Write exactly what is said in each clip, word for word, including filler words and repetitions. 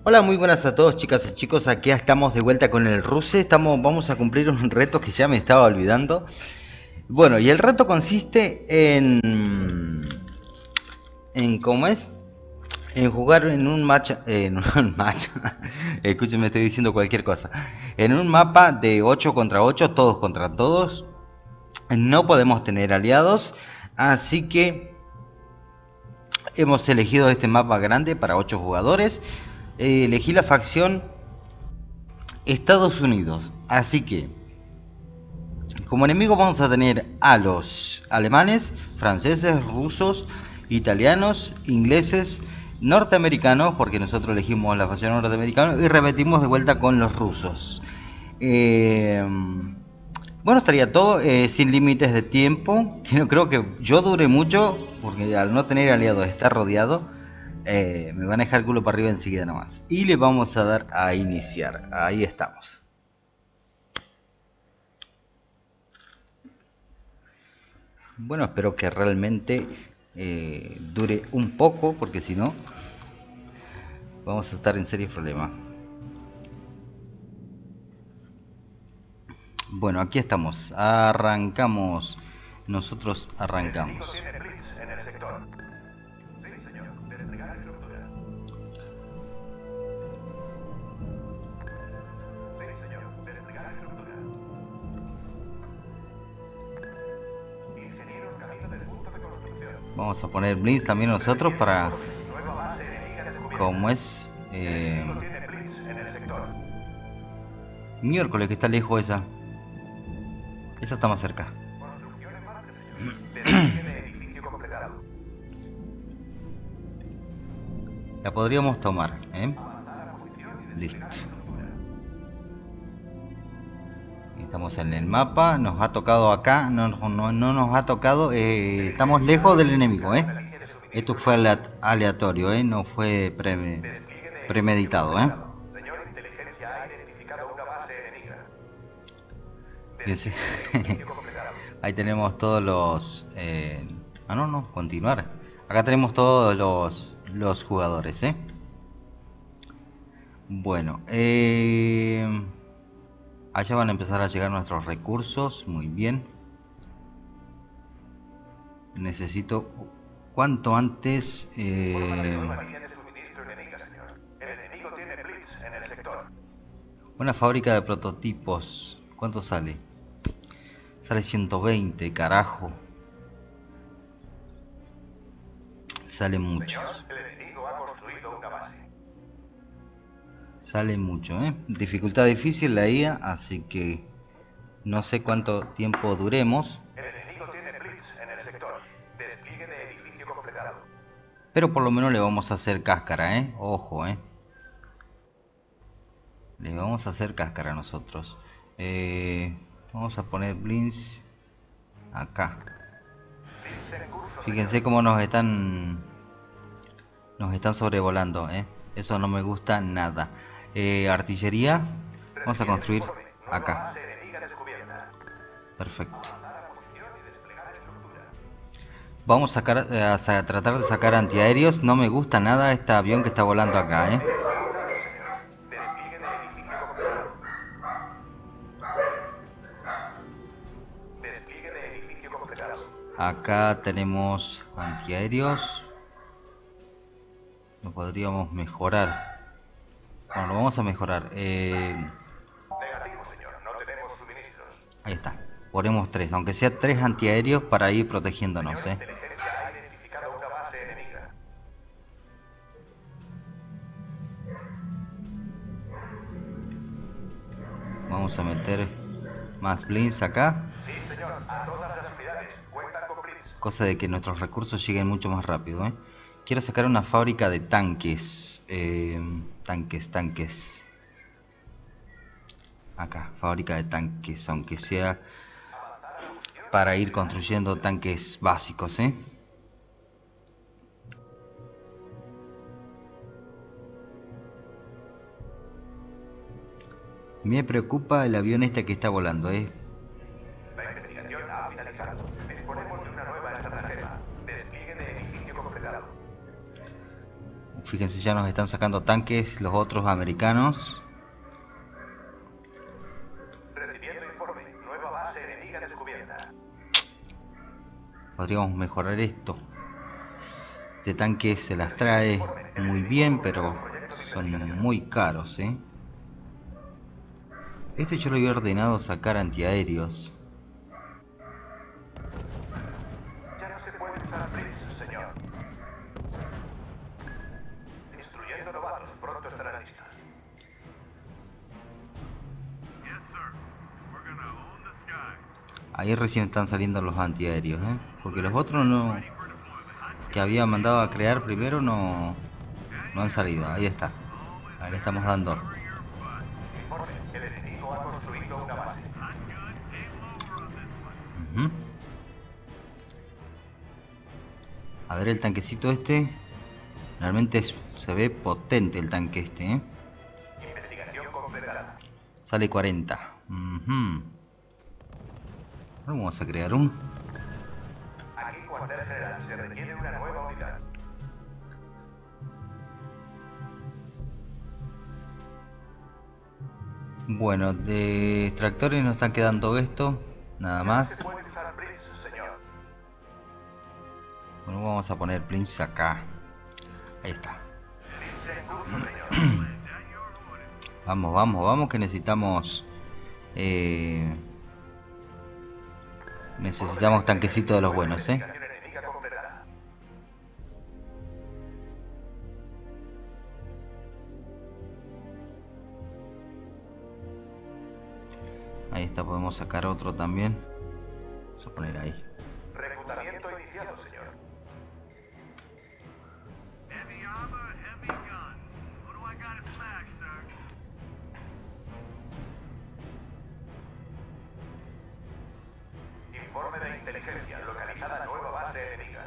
Hola, muy buenas a todos, chicas y chicos. Aquí estamos de vuelta con el Ruse. Estamos, vamos a cumplir un reto que ya me estaba olvidando. Bueno, y el reto consiste en, en ¿cómo es? En jugar en un match, eh, en un match. Escúchenme, estoy diciendo cualquier cosa. En un mapa de ocho contra ocho, todos contra todos. No podemos tener aliados, así que hemos elegido este mapa grande para ocho jugadores. Eh, elegí la facción Estados Unidos, así que como enemigos vamos a tener a los alemanes, franceses, rusos, italianos, ingleses, norteamericanos, porque nosotros elegimos la facción norteamericana, y repetimos de vuelta con los rusos. Eh, bueno, estaría todo eh, sin límites de tiempo. No creo que yo dure mucho, porque al no tener aliados, estar rodeado, eh, me van a dejar el culo para arriba enseguida nomás. Y le vamos a dar a iniciar. Ahí estamos. Bueno, espero que realmente eh, dure un poco, porque si no, vamos a estar en serios problemas. Bueno, aquí estamos. Arrancamos. Nosotros arrancamos. Vamos a poner Blitz también nosotros para... como es... Eh... miércoles que está lejos esa. Esa está más cerca. La podríamos tomar, ¿eh? Listo. Estamos en el mapa, nos ha tocado acá, no, no, no nos ha tocado, eh, estamos lejos del enemigo, ¿eh? Esto fue aleatorio, ¿eh? No fue pre premeditado, ¿eh? Fíjense. Ahí tenemos todos los... Eh... Ah, no, no, continuar. Acá tenemos todos los, los jugadores, ¿eh? Bueno, eh... allá van a empezar a llegar nuestros recursos, muy bien. Necesito cuanto antes... Eh... una fábrica de prototipos. ¿Cuánto sale? Sale ciento veinte, carajo. Sale mucho. Sale mucho, ¿eh? Dificultad difícil la I A, así que no sé cuánto tiempo duremos. Pero por lo menos le vamos a hacer cáscara, ¿eh? Ojo, ¿eh? Le vamos a hacer cáscara a nosotros. Eh, vamos a poner blinds acá. Fíjense cómo nos están nos están sobrevolando, ¿eh? Eso no me gusta nada. Eh, artillería, vamos a construir acá. Perfecto. Vamos a, sacar, a, a tratar de sacar antiaéreos. No me gusta nada este avión que está volando acá, ¿eh? Acá tenemos antiaéreos. Lo podríamos mejorar. Bueno, lo vamos a mejorar. Eh... Negativo, señor. No tenemos suministros. Ahí está. Ponemos tres, aunque sea tres antiaéreos para ir protegiéndonos, ¿eh? Ha identificado una base enemiga. Vamos a meter más blinds acá. Sí, señor. A todas las unidades cuentan con blitz. Cosa de que nuestros recursos lleguen mucho más rápido, ¿eh? Quiero sacar una fábrica de tanques. Eh, tanques, tanques. Acá, fábrica de tanques, aunque sea para ir construyendo tanques básicos, ¿eh? Me preocupa el avión este que está volando, ¿eh? La investigación ha finalizado. Disponemos de una nueva estratagema. Despliegue de edificio completado. Fíjense, ya nos están sacando tanques los otros americanos. Recibiendo informe. Nueva base enemiga descubierta. Podríamos mejorar esto. Este tanque se las trae muy bien, pero son muy caros, ¿eh? Este yo lo había ordenado sacar antiaéreos. Ya no se puede usar Blitz, señor. Instruyendo novatos. Pronto estarán listos. Ahí recién están saliendo los antiaéreos, ¿eh? Porque los otros no... que había mandado a crear primero no... no han salido. Ahí está. Ahí le estamos dando. Informe. El enemigo ha construido una base. Uh-huh. A ver el tanquecito este. Realmente es, se ve potente el tanque este, ¿eh? Investigación completada. Sale cuarenta. Uh-huh. Vamos a crear un... Aquí, cuartel general. Se requiere una nueva unidad. Bueno, de extractores nos están quedando esto. Nada Ya no más. se puede usar Blitz, señor. Bueno, vamos a poner Prince acá. Ahí está. Blitz en curso, señor. Vamos, vamos, vamos que necesitamos... Eh... Necesitamos tanquecitos de los buenos, ¿eh? Investigación enemiga completada. Ahí está, podemos sacar otro también. Vamos a poner ahí. Reclutamiento iniciado, señor. Informe de inteligencia. Localizada nueva base enemiga.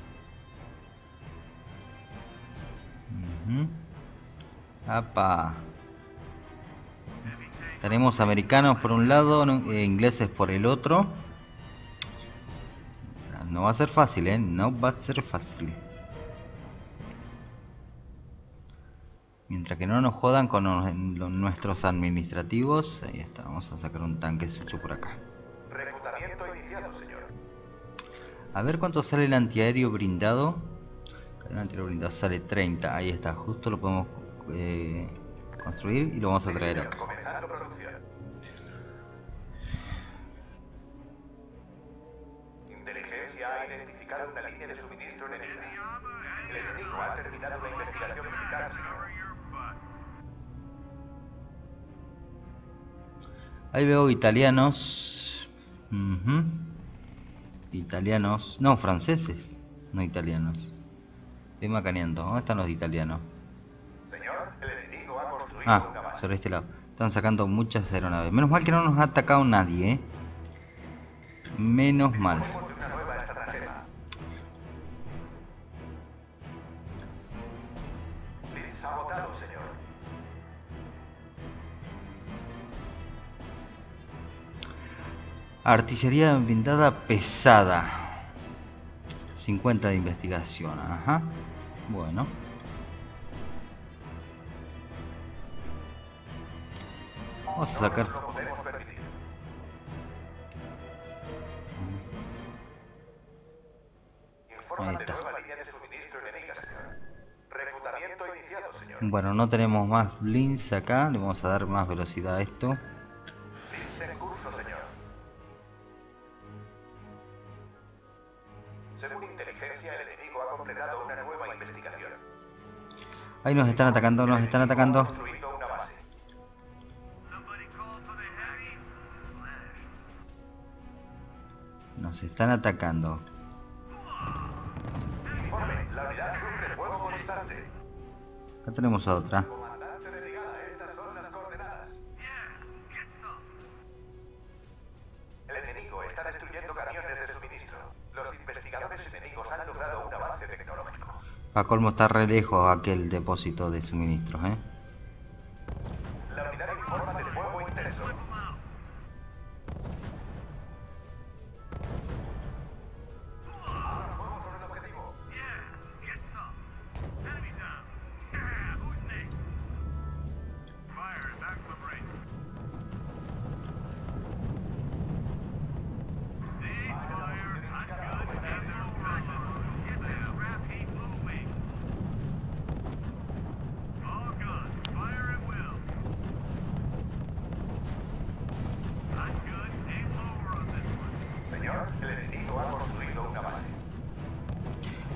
Uh-huh. Apa. Tenemos americanos por un lado, no, eh, ingleses por el otro. No va a ser fácil, ¿eh? No va a ser fácil. Mientras que no nos jodan con los, los, nuestros administrativos. Ahí está, vamos a sacar un tanque sucho por acá. Reclutamiento iniciado, señor. A ver cuánto sale el antiaéreo brindado. El antiaéreo brindado sale treinta. Ahí está, justo lo podemos eh, construir y lo vamos a traer acá. Comenzando producción. Inteligencia ha identificado una línea de suministro enemiga. El enemigo ha terminado la investigación militar, señor. Ahí veo italianos. Uh-huh. Italianos. No, franceses. No italianos. Estoy macaneando. ¿Dónde están los italianos? Señor, el enemigo ha construido Ah, una base. sobre este lado. Están sacando muchas aeronaves. Menos mal que no nos ha atacado nadie, ¿eh? Menos mal. Disponemos de una nueva estratagema. Blitz agotado, señor. Artillería blindada pesada. cincuenta de investigación. Ajá. Bueno. Vamos a sacar. No nos lo podemos permitir. Ahí Informan de está. nueva línea de suministro enemiga, señor. Reclutamiento iniciado, señor. Bueno, no tenemos más blinds acá. Le vamos a dar más velocidad a esto. Blitz en curso, señor. Según inteligencia, el enemigo ha completado una nueva investigación. Ahí nos están atacando, nos están atacando. Construyendo una base. Nos están atacando. Informe, la unidad sufre fuego constante. Acá tenemos a otra. Comandante de brigada, estas son las coordenadas. El enemigo está destruyendo camiones de suministro. Los investigadores enemigos han logrado un avance tecnológico. Pa' colmo está re lejos aquel depósito de suministros, ¿eh? La unidad informa de fuego intenso. Ahora fuego sobre el objetivo.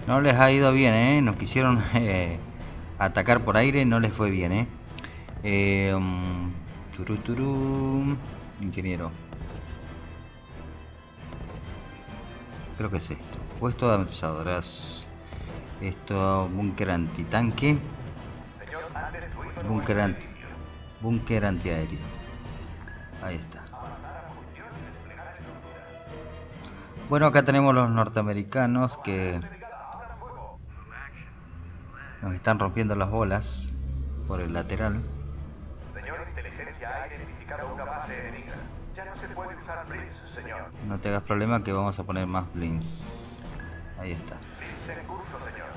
No les ha ido bien, ¿eh? Nos quisieron eh, atacar por aire, no les fue bien, ¿eh? eh um, turú, turú, ingeniero. Creo que es esto. Puesto de ametralladoras. Esto, búnker antitanque. Búnker anti, búnker antiaéreo. Ahí está. Bueno, acá tenemos los norteamericanos que nos están rompiendo las bolas por el lateral. Señor, inteligencia ha identificado una base enemiga. Ya no se puede usar Blitz, señor. No te hagas problema que vamos a poner más Blitz. Ahí está. Blitz en curso, señor.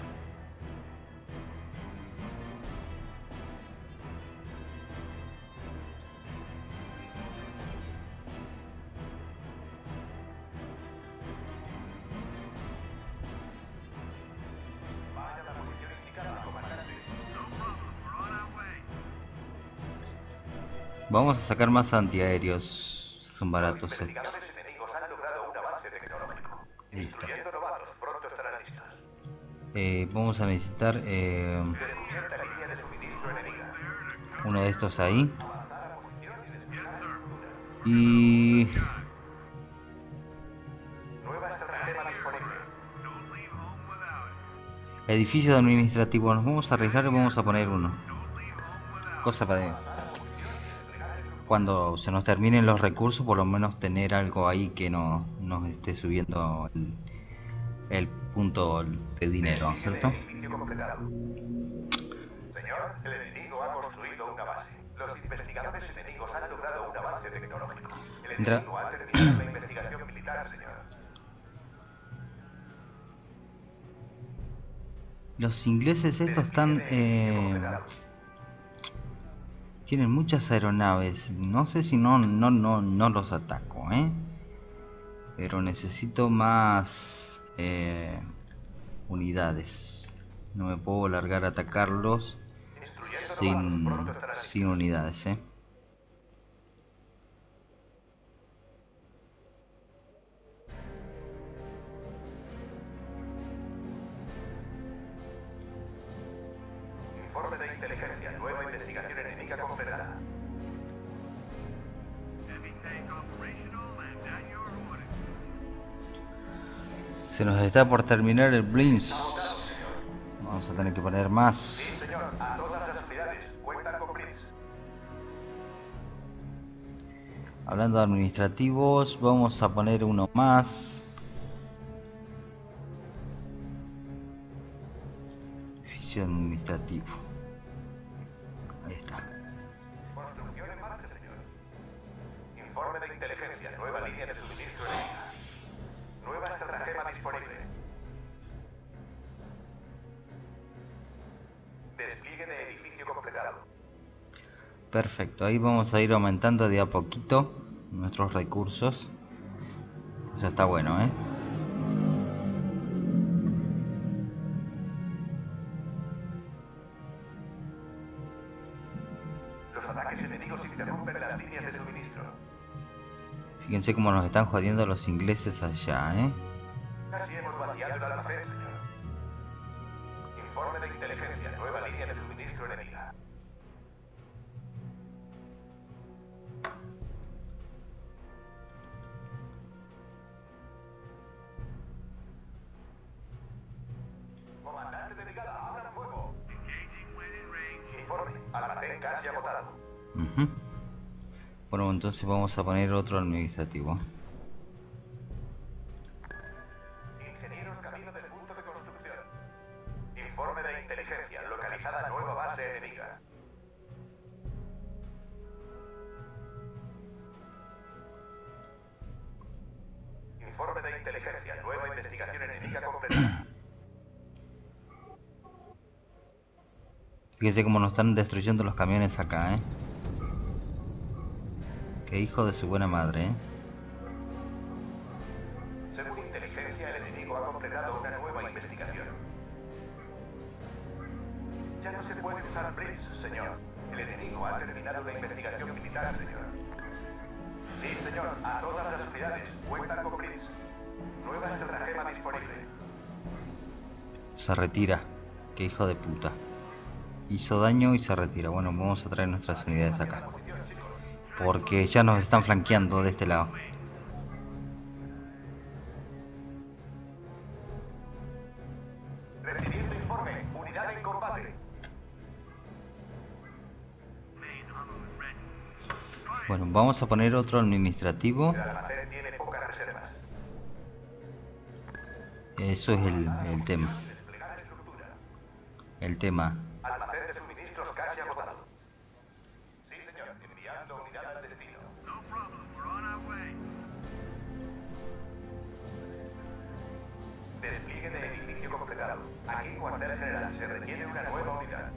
Vaya la posición indicada, comandante. Vamos a sacar más antiaéreos. Son baratos. Los investigadores enemigos han logrado un avance tecnológico. Instruyendo novatos, pronto estarán listos. Eh, vamos a necesitar eh, Descubierta línea de suministro enemiga. uno de estos ahí. Avanzar a posición y desplegar estructura. Y Nueva estratagema disponible. edificio administrativo. Nos vamos a arriesgar y vamos a poner uno. Cosa para cuando se nos terminen los recursos, por lo menos tener algo ahí que no nos esté subiendo el, el punto de dinero, ¿cierto? Edificio completado. Señor, el enemigo ha construido una base. Los investigadores enemigos han logrado un avance tecnológico. El Entra. enemigo ha terminado la investigación militar, señor. Los ingleses estos están eh, tienen muchas aeronaves. No sé si no no no no los ataco, ¿eh? Pero necesito más eh, unidades. No me puedo largar a atacarlos sin, sin unidades, ¿eh? Informe de inteligencia. Nueva investigación enemiga completada. Se nos está por terminar el Blitz. Agotado, señor. Vamos a tener que poner más. Sí, señor. A todas las unidades. Cuentan con Blitz. Hablando de administrativos, vamos a poner uno más. Edificio administrativo. Ahí está. Construcción en marcha, señor. Informe de inteligencia. Nueva línea de suministro enemiga. Nueva estratagema disponible. Despliegue de edificio completado. Perfecto, ahí vamos a ir aumentando de a poquito nuestros recursos. Eso está bueno, ¿eh? Los ataques enemigos interrumpen las líneas de suministro. Fíjense cómo nos están jodiendo los ingleses allá, ¿eh? Casi hemos vaciado el almacén, señor. Informe de inteligencia. Nueva línea de suministro enemiga. Comandante de brigada, abran fuego. Informe. Almacén casi agotado. Uh-huh. Bueno, entonces vamos a poner otro administrativo. Ingenieros camino del punto de construcción. Informe de inteligencia. Localizada nueva base enemiga. Informe de inteligencia. Nueva investigación enemiga completada. Fíjense cómo nos están destruyendo los camiones acá, ¿eh? Qué hijo de su buena madre, ¿eh? Según inteligencia, el enemigo ha completado una nueva investigación. Ya no se puede usar Blitz, señor. El enemigo ha terminado la investigación militar, señor. Sí, señor. A todas las unidades. Cuentan con Blitz. Nueva estratagema disponible. Se retira. Qué hijo de puta. Hizo daño y se retira. Bueno, vamos a traer nuestras unidades acá. Porque ya nos están flanqueando de este lado. Recibiendo informe. Unidad en combate. Bueno, vamos a poner otro administrativo. El almacén tiene pocas reservas. Eso es el, el tema. Desplegar estructura. El tema. Almacén de suministros casi agotado. Sí, señor. Enviando unidad al destino. Despliegue de edificio completado. Aquí, cuartel general. Se requiere una nueva unidad.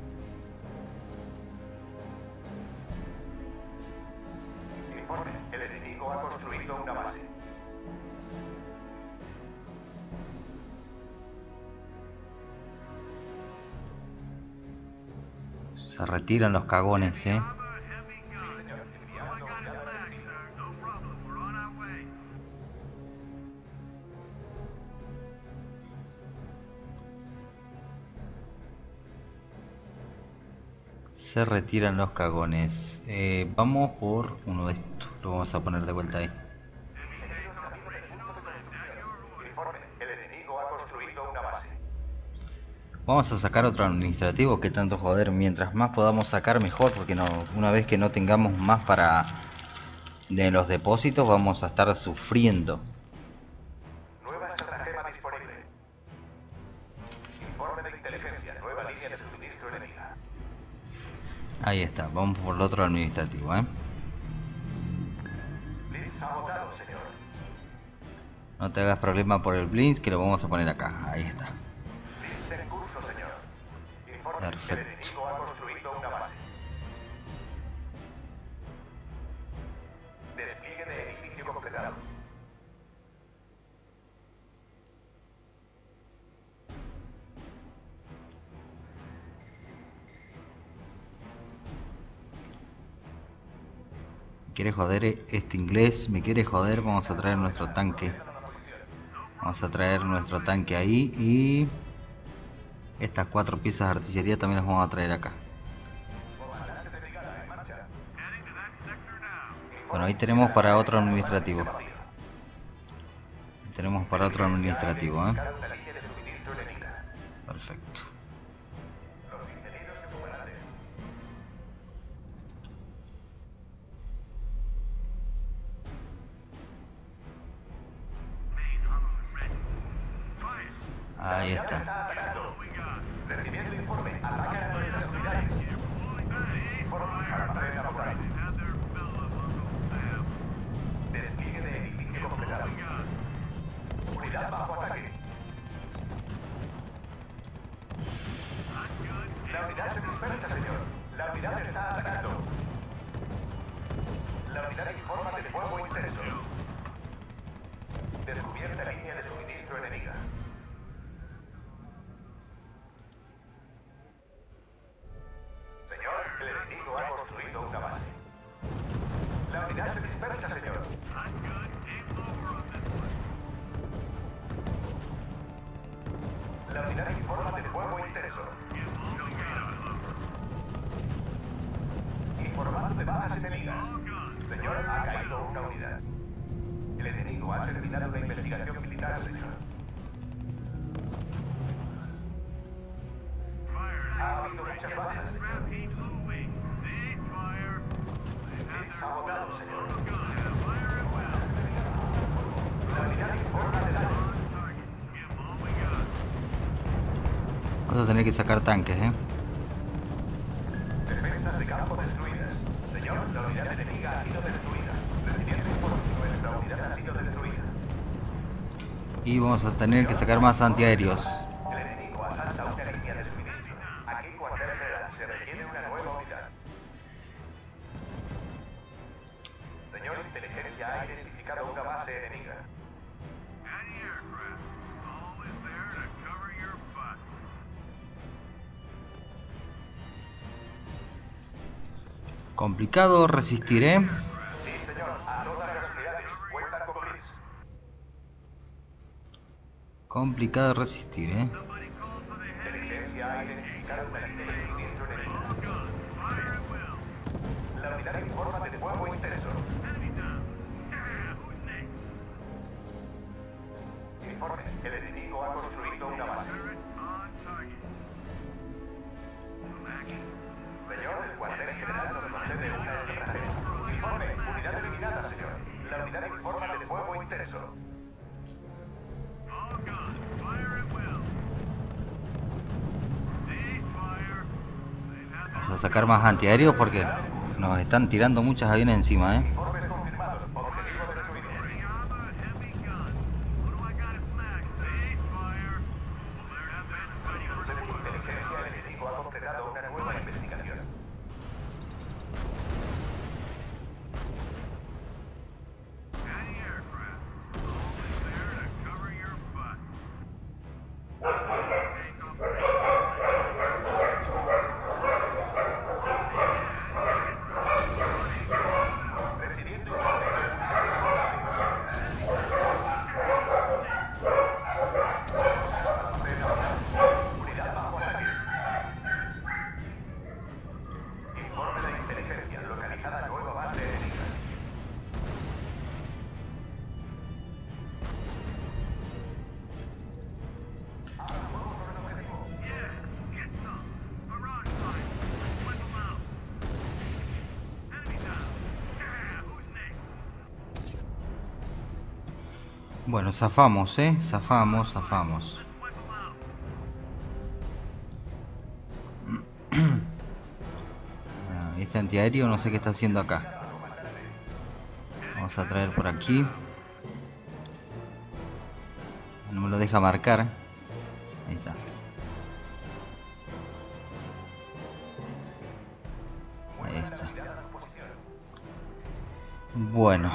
Informe. El enemigo ha construido una base. Se retiran los cagones, eh. Sí, señor. Enviando unidad al destino. Se retiran los cagones. Eh, vamos por uno de estos. Lo vamos a poner de vuelta ahí. Enemigos camino del punto de construcción. Informe. El enemigo ha construido una base. Vamos a sacar otro administrativo. Que tanto joder. Mientras más podamos sacar, mejor. Porque no, una vez que no tengamos más para de los depósitos, vamos a estar sufriendo. Nueva estratagema disponible. Informe de inteligencia. Nueva línea de suministro enemiga. Ahí está. Vamos por el otro administrativo, eh. Blitz agotado, señor. No te hagas problema por el Blitz, que lo vamos a poner acá. Ahí está. Blitz en curso, señor. Informe. Perfecto. El enemigo ha construido una base. Despliegue de edificio completado. Me quiere joder este inglés, me quiere joder. Vamos a traer nuestro tanque. Vamos a traer nuestro tanque ahí. Y estas cuatro piezas de artillería también las vamos a traer acá. Comandante de brigada en marcha. Bueno, ahí tenemos para otro administrativo. Tenemos para otro administrativo, ¿eh? Una línea de suministro enemiga. Perfecto. Los ingenieros se comandantes. Ahí está. Está atacando. Recibiendo informe. Atacan a nuestras unidades. Informe. Almacén agotado. Despliegue de edificio completado. Unidad bajo ataque. La unidad se dispersa, señor. La unidad está atacando. La unidad informa de fuego intenso. Descubierta línea de suministro enemiga. Señor, el enemigo ha construido una base. La unidad se dispersa, señor. La unidad informa de fuego intenso. Informando de bajas enemigas. Señor, ha caído una unidad. El enemigo ha terminado la investigación militar, señor. Ha habido muchas bajas, señor. Blitz agotado, señor. La unidad informa de daños. Vamos a tener que sacar tanques, ¿eh? Defensas de campo destruidas. Señor, la unidad enemiga ha sido destruida. Recibiendo informe, nuestra unidad ha sido destruida. Y vamos a tener que sacar más antiaéreos. El enemigo asalta una línea de suministro. Aquí, cuartel general, se requiere una nueva unidad. Señor, inteligencia ha identificado una base enemiga. Complicado resistir, ¿eh? Sí, señor. A todas las unidades. Cuentan con Blitz. Complicado resistir, ¿eh? unidad informa de fuego intenso. Informe, el enemigo ha construido una base. Señor, el cuartel general nos concede una estratagema. Informe, unidad eliminada, señor. La unidad informa de fuego intenso. Vamos a sacar más antiaéreos porque nos están tirando muchos aviones encima, ¿eh? Informes confirmados. Objetivo destruido. Según inteligencia, el enemigo ha completado una nueva investigación. Recibiendo informe. Unidad bajo ataque. Informe de inteligencia. Localizada nueva base enemiga. Bueno, zafamos, ¿eh? Zafamos, zafamos. Ah, este antiaéreo no sé qué está haciendo acá. Vamos a traer por aquí. No me lo deja marcar. Ahí está. Ahí está. Bueno.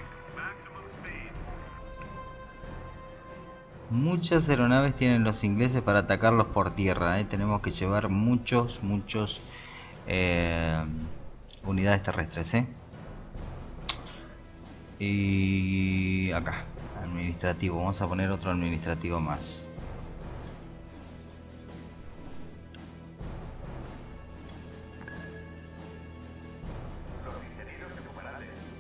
Muchas aeronaves tienen los ingleses para atacarlos por tierra, ¿eh? Tenemos que llevar muchos, muchos eh, unidades terrestres, ¿eh? Y acá, administrativo, vamos a poner otro administrativo más. Los ingenieros se ocuparán de esto.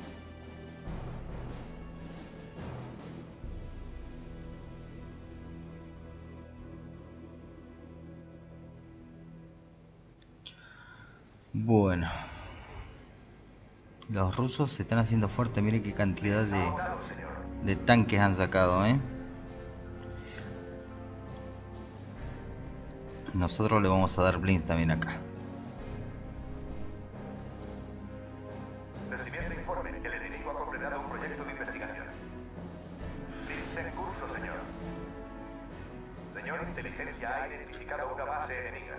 Bueno, los rusos se están haciendo fuertes. Miren qué cantidad de, de tanques han sacado, ¿eh? Nosotros le vamos a dar blinds también acá. Recibiendo informe, el enemigo ha completado un proyecto de investigación. Blitz en curso, señor. Señor, inteligencia ha identificado una base enemiga.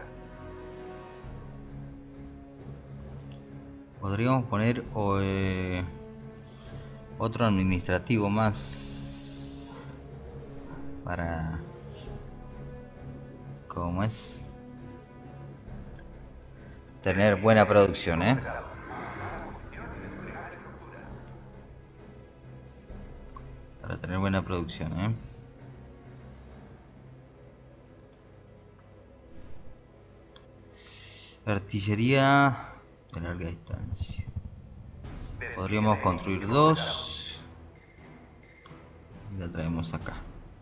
Podríamos poner o, eh, otro administrativo más para, ¿cómo es? Tener buena producción, ¿eh? Para tener buena producción, ¿eh? Artillería de larga distancia. Podríamos construir dos. Y la traemos acá.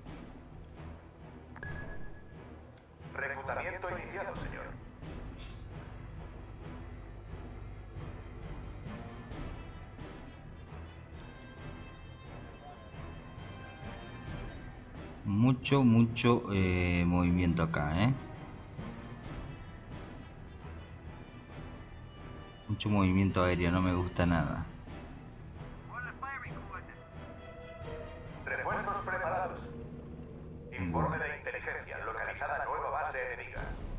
Reclutamiento iniciado, señor. Mucho, mucho eh, movimiento acá, ¿eh? Mucho movimiento aéreo, no me gusta nada. Refuerzos preparados. Informe de inteligencia. Localizada nueva base enemiga.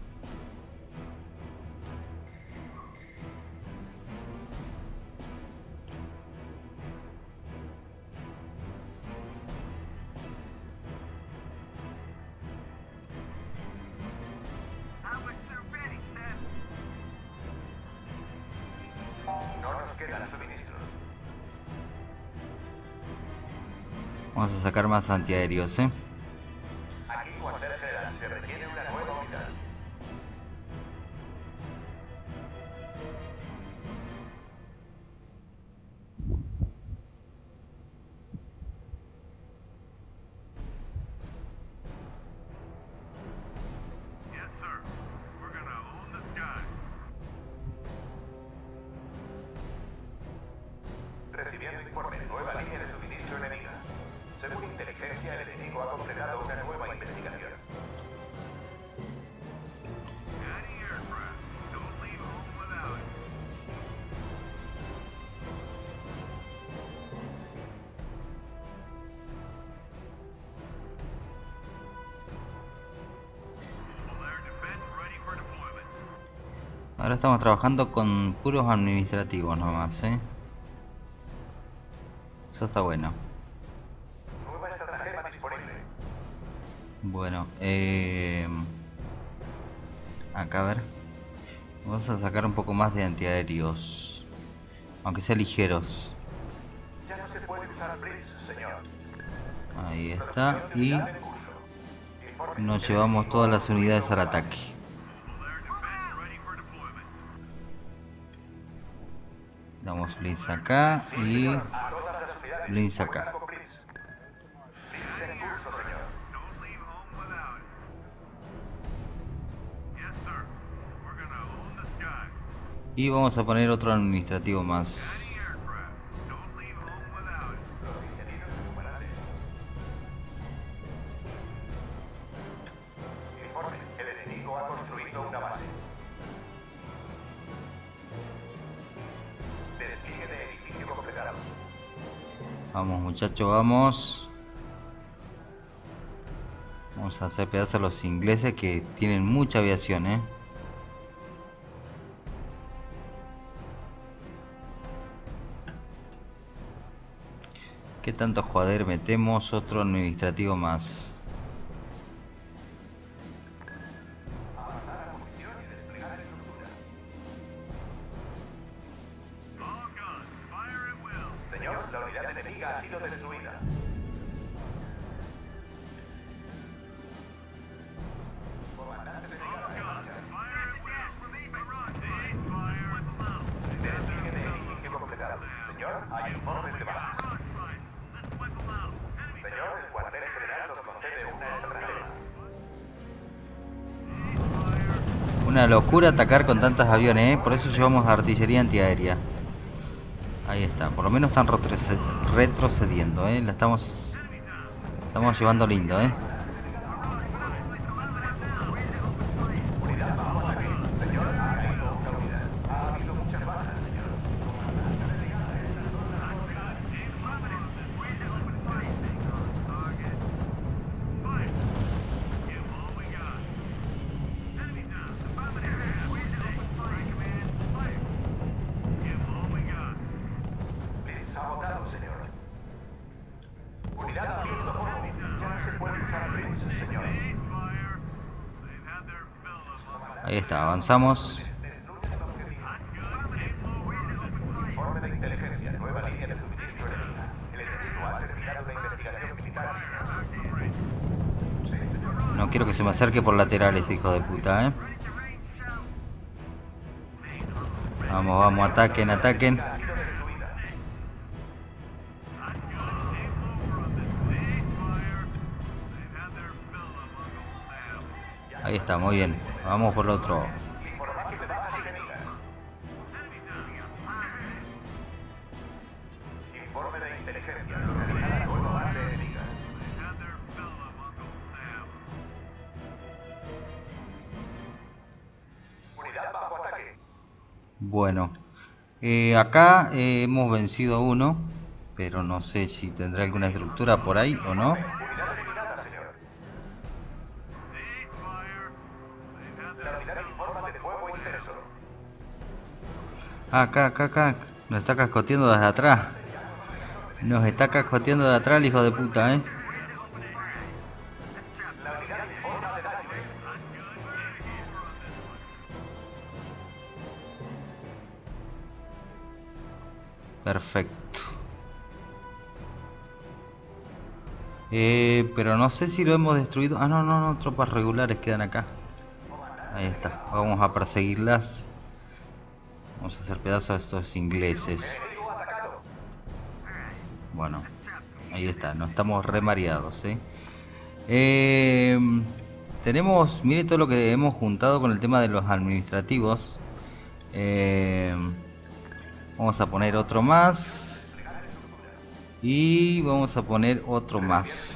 No nos quedan suministros. Vamos a sacar más antiaéreos, ¿eh? Aquí, cuartel general, se requiere una nueva unidad. informe. Nueva línea de suministro enemiga. Según inteligencia, el enemigo ha completado una nueva investigación. Ahora estamos trabajando con puros administrativos nomás, ¿eh? Eso está bueno. Nueva estratagema disponible. Bueno, eh... acá a ver. Vamos a sacar un poco más de antiaéreos. Aunque sean ligeros. Ya no se puede usar Blitz, señor. Ahí está. Y nos llevamos todas las unidades al ataque. Damos Blitz acá y Blitz acá. Y vamos a poner otro administrativo más. Informe, el enemigo ha construido una base. Despliegue de edificio completado. Vamos muchachos, vamos. Vamos a hacer pedazos a los ingleses que tienen mucha aviación, eh. ¿Qué tanto joder metemos? Otro administrativo más. Avanzar a posición y desplegar estructura. Señor, la unidad enemiga ha sido destruida. Comandante de brigada en marcha. Despliegue de edificio completado. Señor, hay informes de bajas. Señor, el cuartel general nos concede una estratagema. Una locura atacar con tantos aviones, ¿eh? Por eso llevamos artillería antiaérea. Ahí está, por lo menos están retroced retrocediendo, ¿eh? La estamos, estamos llevando lindo, ¿eh? Unidad bajo ataque. Señor, ha caído una unidad. Ha habido muchas bajas, señor. Blitz ha votado, señor. Unidad abriendo fuego. Ya no se puede usar Blitz, señor. Ahí está, avanzamos. Destruye el objetivo. Informe de inteligencia. Nueva línea de suministro enemiga. El enemigo ha terminado la investigación militar, señor. No quiero que se me acerque por lateral este hijo de puta, ¿eh? Vamos, vamos, ataquen, ataquen. Ha sido destruida. Ahí está, muy bien. Vamos por el otro. Información de bajas enemigas. Informe de inteligencia. Localizada nueva base enemiga. Unidad bajo ataque. Bueno, eh, acá eh, hemos vencido uno, pero no sé si tendrá alguna estructura por ahí o no. Unidad eliminada, señor. La unidad informa de fuego intenso. Acá, acá, acá. Nos está cascoteando desde atrás. Nos está cascoteando de atrás el hijo de puta, eh. La unidad informa de daños. Perfecto. Eh, pero no sé si lo hemos destruido. Ah, no, no, no. Tropas regulares quedan acá. Ahí está. Vamos a perseguirlas. Vamos a hacer pedazos a estos ingleses. Enemigo atacado. Bueno, ahí está. No estamos remareados, ¿eh? Eh, tenemos, mire todo lo que hemos juntado con el tema de los administrativos. Eh, vamos a poner otro más. Y vamos a poner otro más.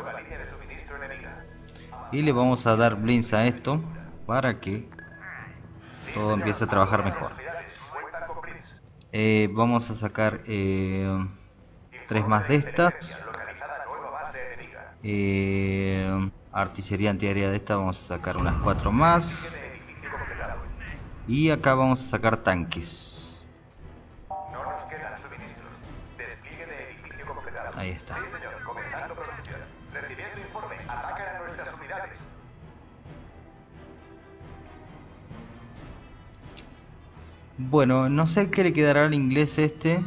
Y le vamos a dar blinks a esto para que todo empiece a trabajar mejor. Eh, vamos a sacar eh, tres más de estas. Eh, artillería antiaérea de esta vamos a sacar unas cuatro más. Y acá vamos a sacar tanques. Ahí está. Bueno, no sé qué le quedará al inglés este.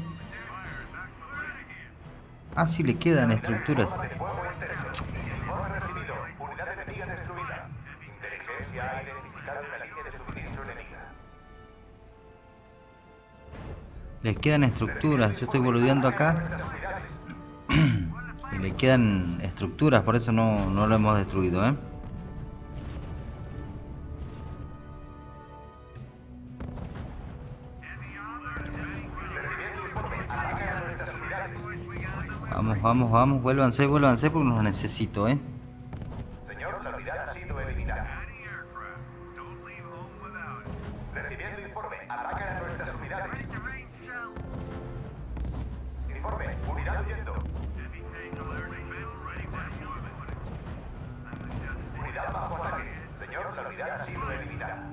Ah, sí, le quedan estructuras. Les quedan estructuras, yo estoy boludeando acá. Y le quedan estructuras, por eso no, no lo hemos destruido, ¿eh? Vamos, vamos, vamos, vuélvanse, vuélvanse porque los necesito, ¿eh? Señor, la unidad ha sido eliminada. Recibiendo informe, atacan a nuestras unidades. Informe, unidad huyendo. Unidad bajo ataque. Señor, la unidad ha sido eliminada.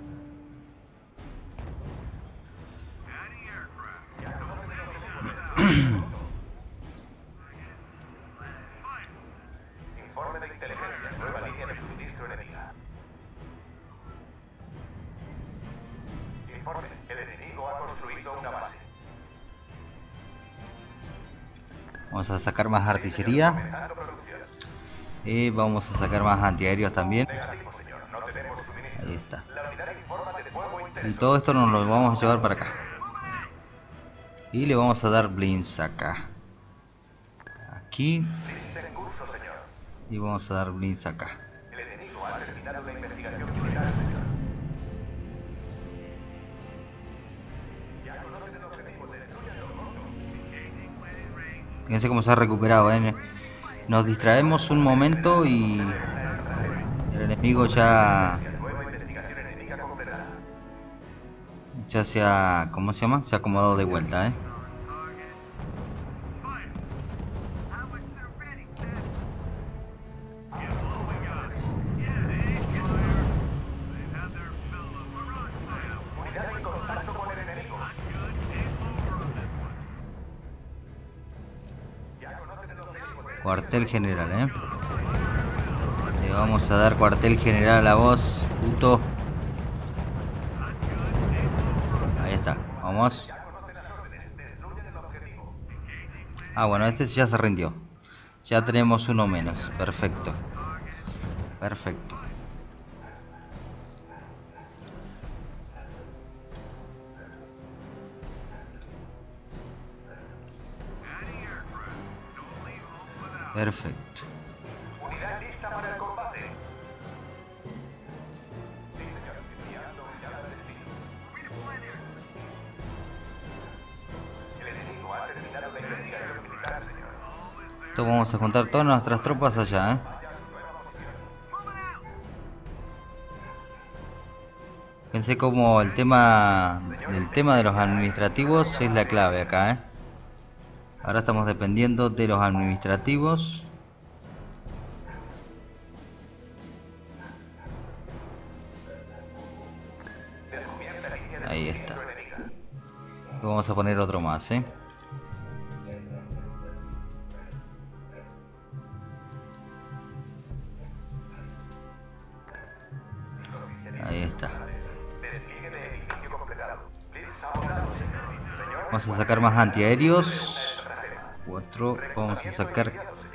Informe de inteligencia, nueva línea de suministro enemiga. Informe, el enemigo ha construido una base. Vamos a sacar más artillería. Y vamos a sacar más antiaéreos también. Ahí está. Y todo esto nos lo vamos a llevar para acá. Y le vamos a dar blinks acá. Aquí. Y vamos a dar blinks acá. El enemigo ha terminado la investigación militar, señor. Ya conocen el objetivo, destruyanlo. Fíjense cómo se ha recuperado, ¿eh? Nos distraemos un momento y el enemigo ya ya se ha, ¿cómo se llama? Se ha acomodado de vuelta, ¿eh? Cuartel general, ¿eh? Le vamos a dar cuartel general a vos, puto. Ahí está, vamos. Ah, bueno, este ya se rindió. Ya tenemos uno menos, perfecto. Perfecto. Perfecto. Unidad lista para el combate. Sí, señor. Enviando unidad al destino. El enemigo ha terminado la investigación militar, señor. Esto vamos a juntar todas nuestras tropas allá, ¿eh? Pensé como el tema, el tema de los administrativos es la clave acá, ¿eh? Ahora estamos dependiendo de los administrativos. Ahí está. Vamos a poner otro más, ¿eh? Ahí está. Vamos a sacar más antiaéreos. Cuatro. Vamos a sacar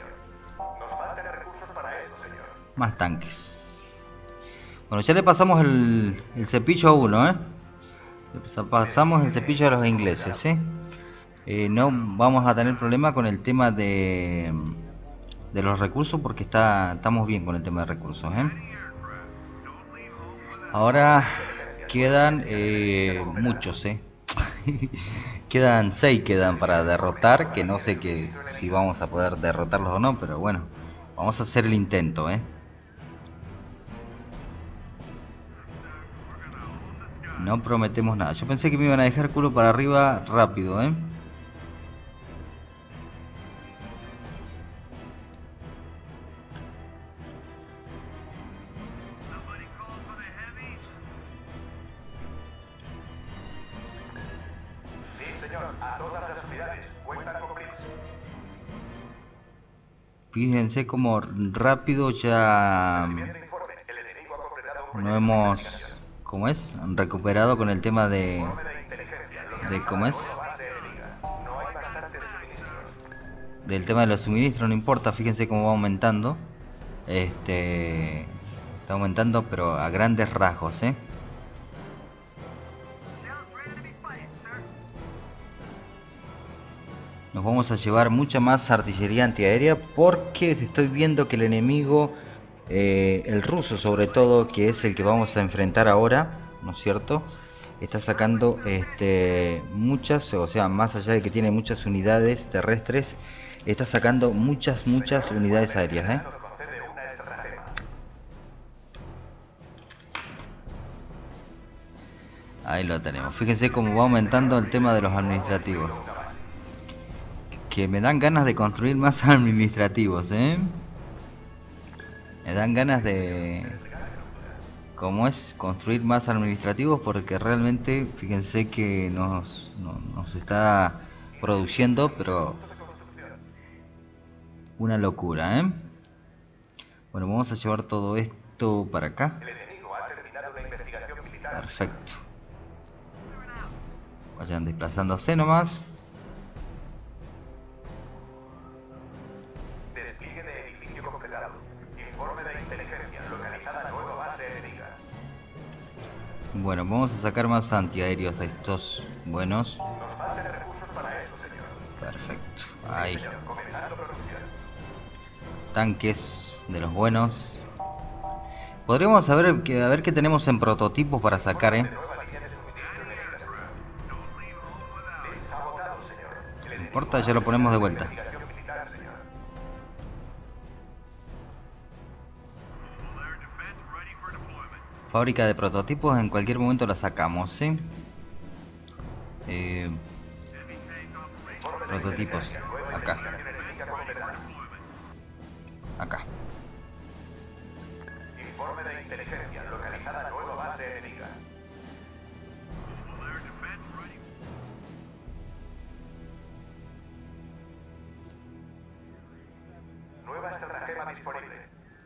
más tanques. Bueno, ya le pasamos el, el cepillo a uno, ¿eh? Le pasamos el cepillo a los ingleses, ¿eh? Eh, no vamos a tener problema con el tema de de los recursos porque está estamos bien con el tema de recursos, ¿eh? Ahora quedan eh, muchos, ¿eh? Quedan seis quedan para derrotar, que no sé que, si vamos a poder derrotarlos o no, pero bueno, vamos a hacer el intento, ¿eh? No prometemos nada. Yo pensé que me iban a dejar culo para arriba rápido, ¿eh? Fíjense cómo rápido ya no hemos, ¿cómo es? Recuperado con el tema de, de ¿cómo es? Del tema de los suministros, no importa, fíjense cómo va aumentando. Este está aumentando, pero a grandes rasgos, ¿eh? Nos vamos a llevar mucha más artillería antiaérea porque estoy viendo que el enemigo, eh, el ruso sobre todo, que es el que vamos a enfrentar ahora, ¿no es cierto? Está sacando este, muchas, o sea, más allá de que tiene muchas unidades terrestres, está sacando muchas, muchas unidades aéreas, ¿eh? Ahí lo tenemos. Fíjense cómo va aumentando el tema de los administrativos. Que me dan ganas de construir más administrativos, ¿eh? Me dan ganas de... ¿Cómo es? Construir más administrativos porque realmente, fíjense que nos, no, nos está produciendo, pero... una locura, ¿eh? Bueno, vamos a llevar todo esto para acá. Perfecto. Vayan desplazándose nomás. Bueno, vamos a sacar más antiaéreos de estos buenos. Perfecto, ahí. Tanques de los buenos. Podríamos saber que, a ver qué tenemos en prototipos para sacar, ¿eh? No importa, ya lo ponemos de vuelta. Fábrica de prototipos, en cualquier momento la sacamos, ¿sí? Eh, prototipos, acá. Acá. Informe de inteligencia, localizada nueva base enemiga. Nueva estratagema disponible.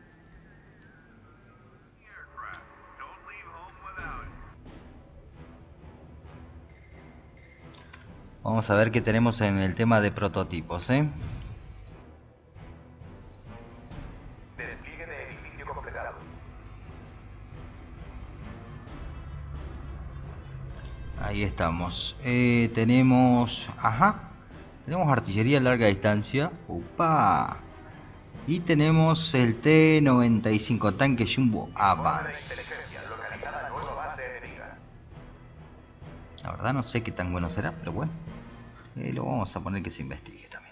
Vamos a ver qué tenemos en el tema de prototipos, ¿eh? Despliegue de edificio completado. Ahí estamos. Eh, tenemos... Ajá. Tenemos artillería a larga distancia. ¡Upa! Y tenemos el T noventa y cinco tanque Jumbo Avance. La verdad no sé qué tan bueno será, pero bueno. Eh, lo vamos a poner que se investigue también.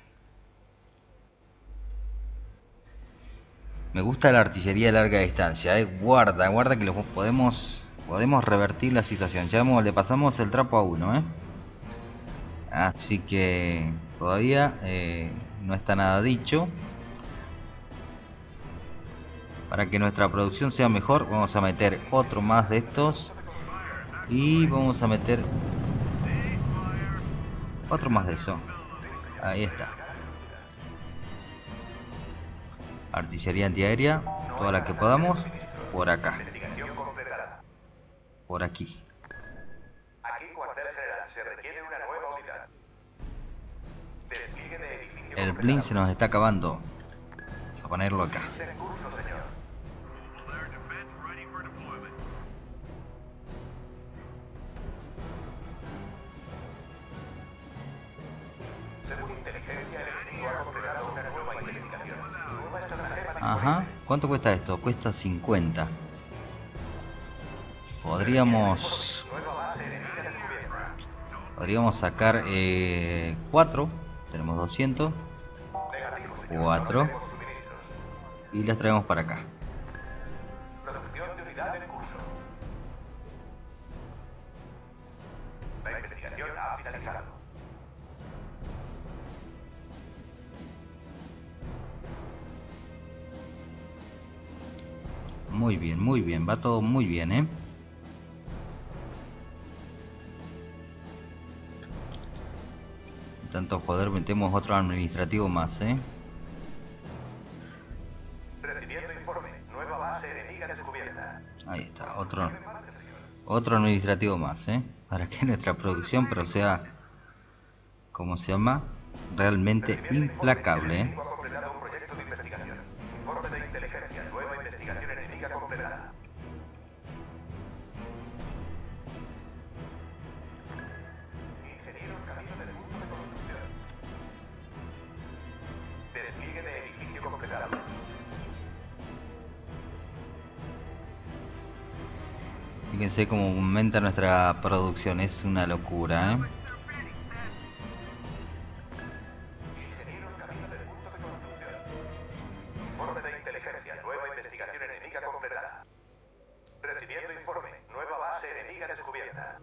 Me gusta la artillería a larga distancia. Eh. Guarda, guarda que lo podemos... Podemos revertir la situación. Ya le pasamos el trapo a uno, ¿eh? Así que todavía eh, no está nada dicho. Para que nuestra producción sea mejor, vamos a meter otro más de estos. Y vamos a meter otro más de eso. Ahí está. Artillería antiaérea, toda la que podamos, por acá. Por aquí. Aquí, cuartel general, se requiere una nueva unidad. Despliegue de edificio El blin se nos está acabando. Vamos a ponerlo acá. en curso, señor. Según inteligencia, el enemigo ha completado una nueva investigación. Nueva estratagema Ajá. ¿Cuánto cuesta esto? Cuesta cincuenta. Podríamos... Podríamos sacar eh, cuatro. Tenemos doscientos. Negativo, señor. cuatro. No tenemos suministros. Y las traemos para acá. Producción de unidad en curso. La investigación ha finalizado. Muy bien, muy bien. Va todo muy bien, ¿eh? Tanto joder, metemos otro administrativo más, ¿eh? Recibiendo informe. Nueva base enemiga descubierta. Ahí está, otro otro administrativo más, ¿eh? Para que nuestra producción proceda, como se llama, realmente implacable, ¿eh? Ha completado un proyecto de investigación. Informe de inteligencia. Nueva investigación enemiga completada. Ingenieros camino del punto de construcción. Despliegue de edificio completado. Fíjense cómo aumenta nuestra producción, es una locura, ¿eh? Ingenieros camino del punto de construcción. Informe de inteligencia. Nueva investigación enemiga completada. Recibiendo informe. Nueva base enemiga descubierta.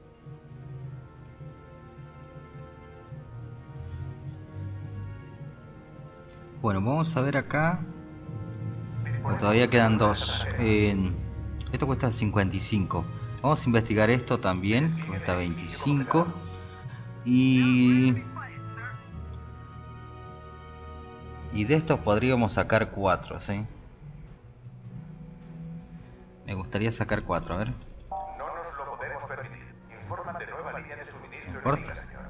Bueno, vamos a ver acá. Bueno, todavía quedan dos. Eh, esto cuesta cincuenta y cinco. Vamos a investigar esto también, que cuesta veinticinco. Y... Y de estos podríamos sacar cuatro, ¿sí? Me gustaría sacar cuatro, a ver. No nos lo podemos permitir. Informan de nueva línea de suministro Importa. enemiga, señor.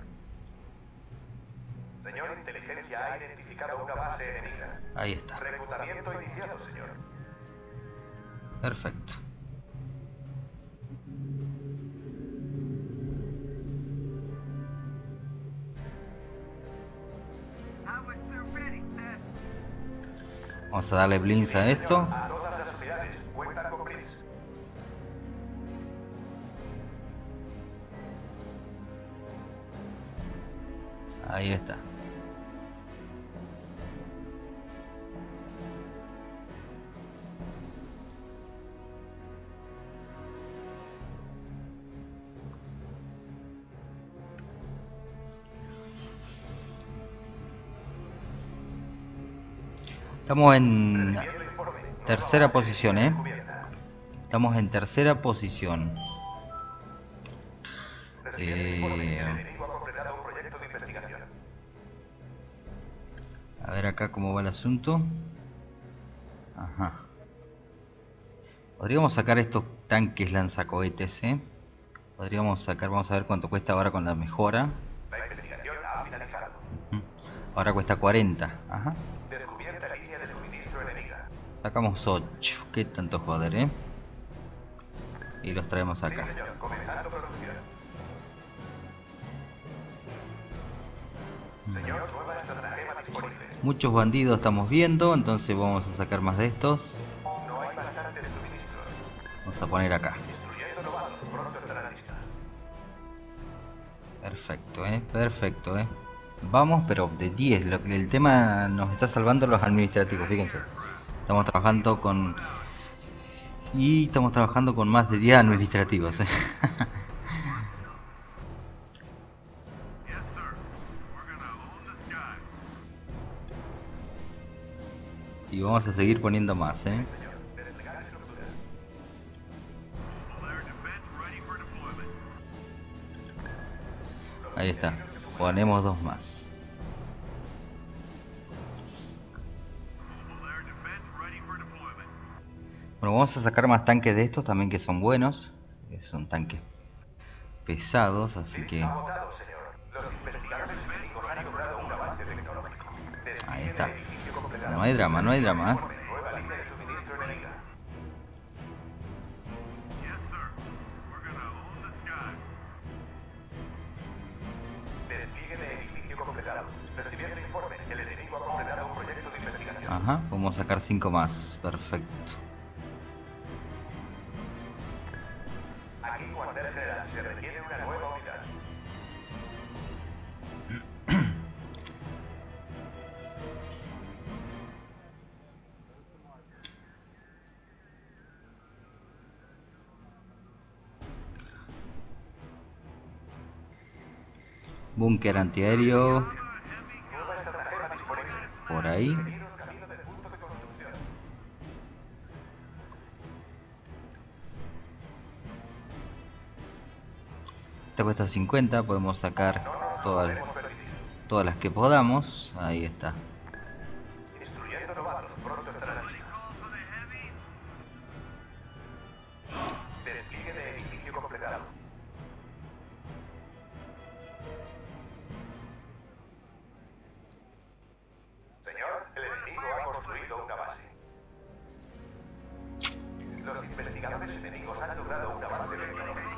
Señor, inteligencia ha identificado una base enemiga. Ahí está. Reclutamiento iniciado, señor. Perfecto. Vamos a darle blinks a esto. A todas las unidades, cuentan con Blitz. Ahí está. Estamos en tercera posición, ¿eh? Estamos en tercera posición. Eh, a ver acá cómo va el asunto. Ajá. Podríamos sacar estos tanques lanzacohetes, ¿eh? Podríamos sacar, vamos a ver cuánto cuesta ahora con la mejora. La investigación ha finalizado. Uh-huh. Ahora cuesta cuarenta. Ajá. Descubierta línea de suministro enemiga. Sacamos ocho. Qué tanto joder, ¿eh? Y los traemos acá. Sí, señor. Comenzando producción. Señor, nueva estratagema disponible. Muchos bandidos estamos viendo, entonces vamos a sacar más de estos. No hay bastantes suministros. Vamos a poner acá. Instruyendo novatos, pronto estarán listos. Perfecto, eh, perfecto, eh. Vamos, pero de diez. Lo que el tema nos está salvando los administrativos, fíjense. Estamos trabajando con... Y estamos trabajando con más de diez administrativos, eh. Y vamos a seguir poniendo más, eh. Ahí está. Ponemos dos más. Bueno, vamos a sacar más tanques de estos también que son buenos. Que son tanques pesados, así que... Sabotado, señor. Los investigadores médicos han logrado un avance tecnológico. Ahí está. Edificio completado. No hay drama, no hay drama, ¿eh? Nueva línea de suministro enemiga. Despliegue de edificio completado. Recibiendo informe, el enemigo ha completado un proyecto de investigación. Ajá, vamos a sacar cinco más. Perfecto. Aquí, cuartel general, se requiere una nueva unidad. Búnker antiaéreo. Nueva estratagema disponible. Por ahí. Ingenieros camino del punto de construcción. Esta cuesta cincuenta. Podemos sacar No nos lo todas, podemos permitir. todas las que podamos. Ahí está. Instruyendo novatos, pronto estarán listos. Despliegue de edificio completado. Señor, el enemigo ha construido una base. Los investigadores enemigos han logrado un avance tecnológico.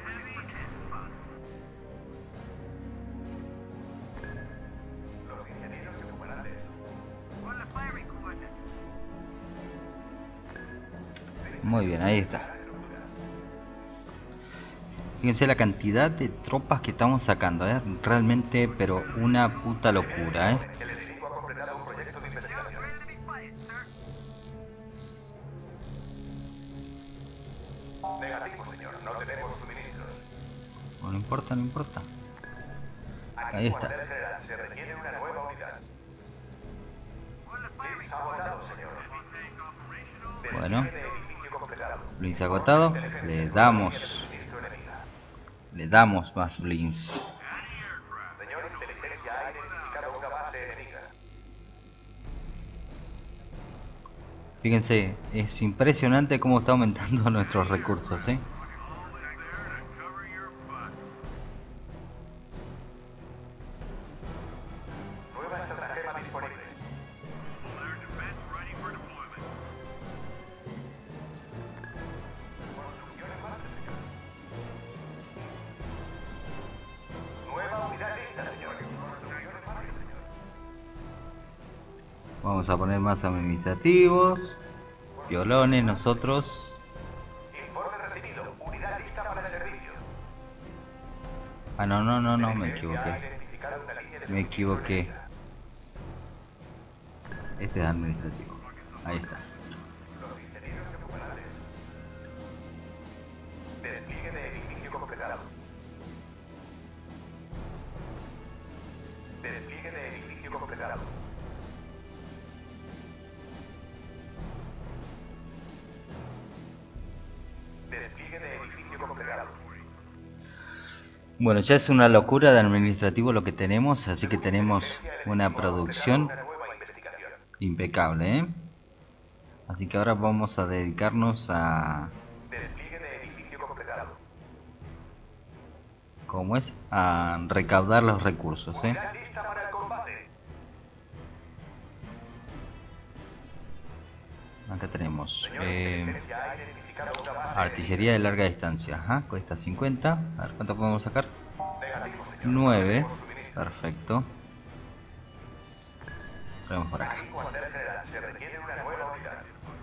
Los ingenieros se ocuparán de eso. Muy bien, ahí está. Fíjense la cantidad de tropas que estamos sacando, ¿eh? Realmente, pero una puta locura, ¿eh? El enemigo ha completado un proyecto de investigación. Negativo, señor. No tenemos suministros. No, no importa, no importa. Aquí, Ahí está. cuartel general. Se requiere una nueva unidad. Blitz agotado, señor. Bueno. Despliegue de edificio completado. Blitz agotado. Le damos. Línea de suministro enemiga. Le damos más Blitz. Señor, inteligencia ha identificado una base enemiga. Fíjense, es impresionante cómo está aumentando nuestros recursos, ¿eh? Nueva estratagema disponible. Construcción en marcha, señor. Nueva unidad lista, señor. Construcción en marcha, señor. Vamos a poner más administrativos. Violones, nosotros. Informe recibido. Unidad lista para el servicio. Ah, no, no, no, no, me Inteligencia ha equivoqué. identificado una línea de Me suministro equivoqué. enemiga. Este es administrativo. Ahí está. Los ingenieros se ocuparán de eso. Despliegue de edificio completado. Despliegue de edificio completado. Despliegue de edificio completado. Bueno, ya es una locura de administrativo lo que tenemos, así que tenemos una producción Una nueva investigación. impecable, ¿eh? Así que ahora vamos a dedicarnos a... Despliegue de edificio completado. ¿Cómo es? A recaudar los recursos, ¿eh? Unidad lista para el combate. Acá tenemos Señor, eh, inteligencia ha identificado una base artillería de larga distancia. Ajá, cuesta cincuenta. A ver, ¿cuánto podemos sacar? negativo, señor. nueve. No tenemos suministros. Perfecto. Vamos por acá. Aquí, cuartel general. Se requiere una nueva unidad.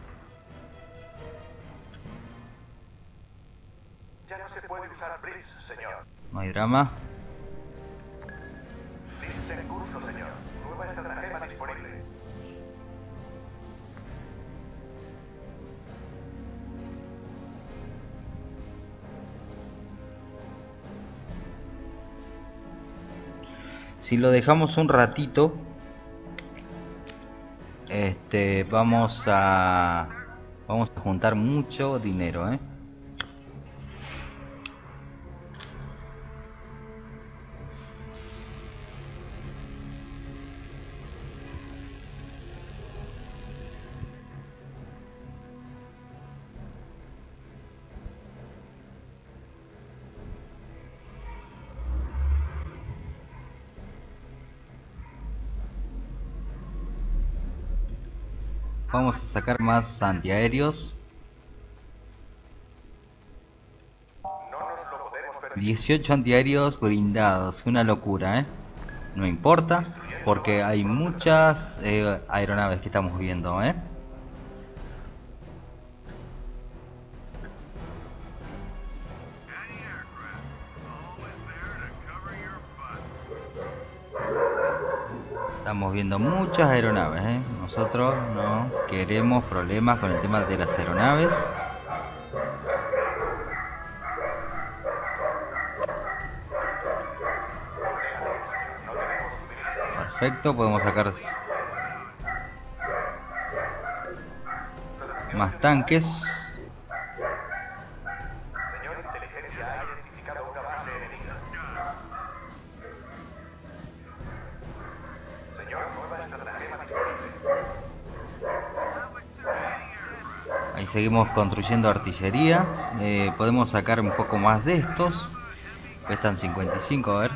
Ya no se puede usar Blitz, señor. No hay drama. Blitz en curso, señor. Nueva estratagema disponible. Si lo dejamos un ratito, este, vamos a vamos a juntar mucho dinero, ¿eh? Vamos a sacar más antiaéreos. No nos lo podemos permitir. dieciocho antiaéreos blindados, una locura, ¿eh? No importa, porque hay muchas eh, aeronaves que estamos viendo, ¿eh? Estamos viendo muchas aeronaves, ¿eh? Nosotros no queremos problemas con el tema de las aeronaves. Negativo, Perfecto, podemos sacar más tanques. Señor, inteligencia ha identificado una base enemiga. Señor, nueva estratagema disponible. Ahí seguimos construyendo artillería. Eh, podemos sacar un poco más de estos. Cuestan cincuenta y cinco, a ver.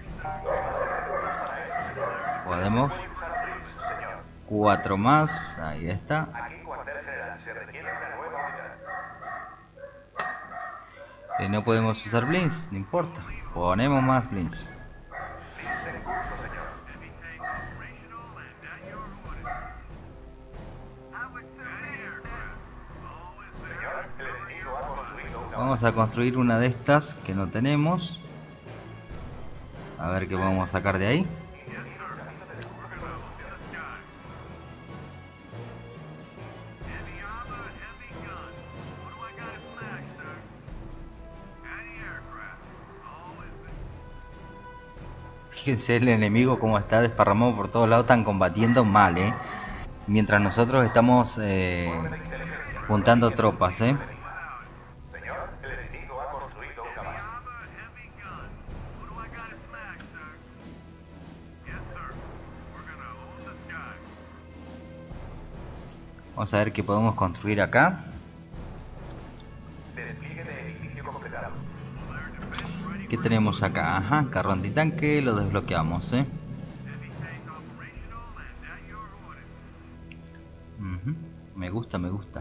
Podemos. Cuatro más. Ahí está. Aquí, cuartel general, se requiere una nueva unidad. Eh, no podemos usar blinks, no importa. Ponemos más blinks. Blitz en curso, señor. Señor, el enemigo ha construido una Vamos a construir una de estas que no tenemos. A ver qué podemos sacar de ahí. Fíjense el enemigo como está desparramado por todos lados, están combatiendo mal, eh. Mientras nosotros estamos eh, juntando tropas, eh. Señor, el enemigo ha construido una base. Vamos a ver qué podemos construir acá. Despliegue de edificio completado. ¿Qué tenemos acá? Ajá, carro antitanque, lo desbloqueamos, eh. Uh-huh. Me gusta, me gusta.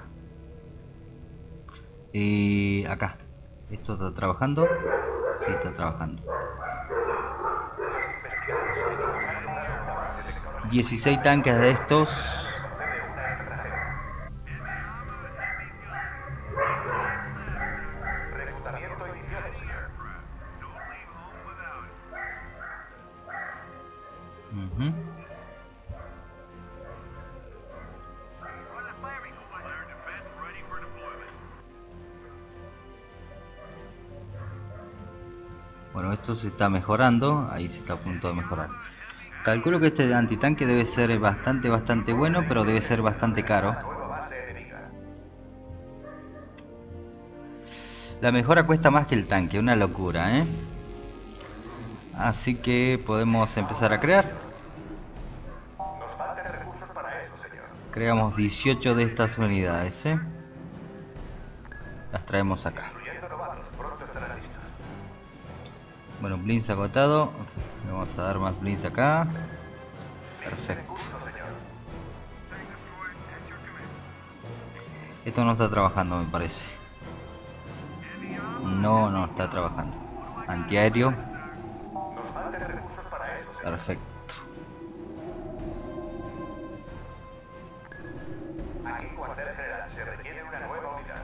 Y acá. ¿Esto está trabajando? Sí, está trabajando. Los investigadores científicos han logrado un avance tecnológico. dieciséis tanques de estos. Concede una estratagema. Reclutamiento iniciado, señor. Uh-huh. Bueno, esto se está mejorando, ahí se está a punto de mejorar. Calculo que este antitanque debe ser bastante, bastante bueno, pero debe ser bastante caro. Nueva base enemiga. La mejora cuesta más que el tanque, una locura, ¿eh? Así que podemos empezar a crear. Nos faltan recursos para eso, señor. Creamos dieciocho de estas unidades, ¿eh? Las traemos acá. Instruyendo novatos, pronto estarán listos. Bueno, blinks agotado. Le vamos a dar más blinks acá. En Perfecto. curso, señor. Esto no está trabajando, me parece. No, no está trabajando. Antiaéreo. Nos faltan recursos para eso, señor. Perfecto. Aquí, cuartel general, se requiere una nueva unidad.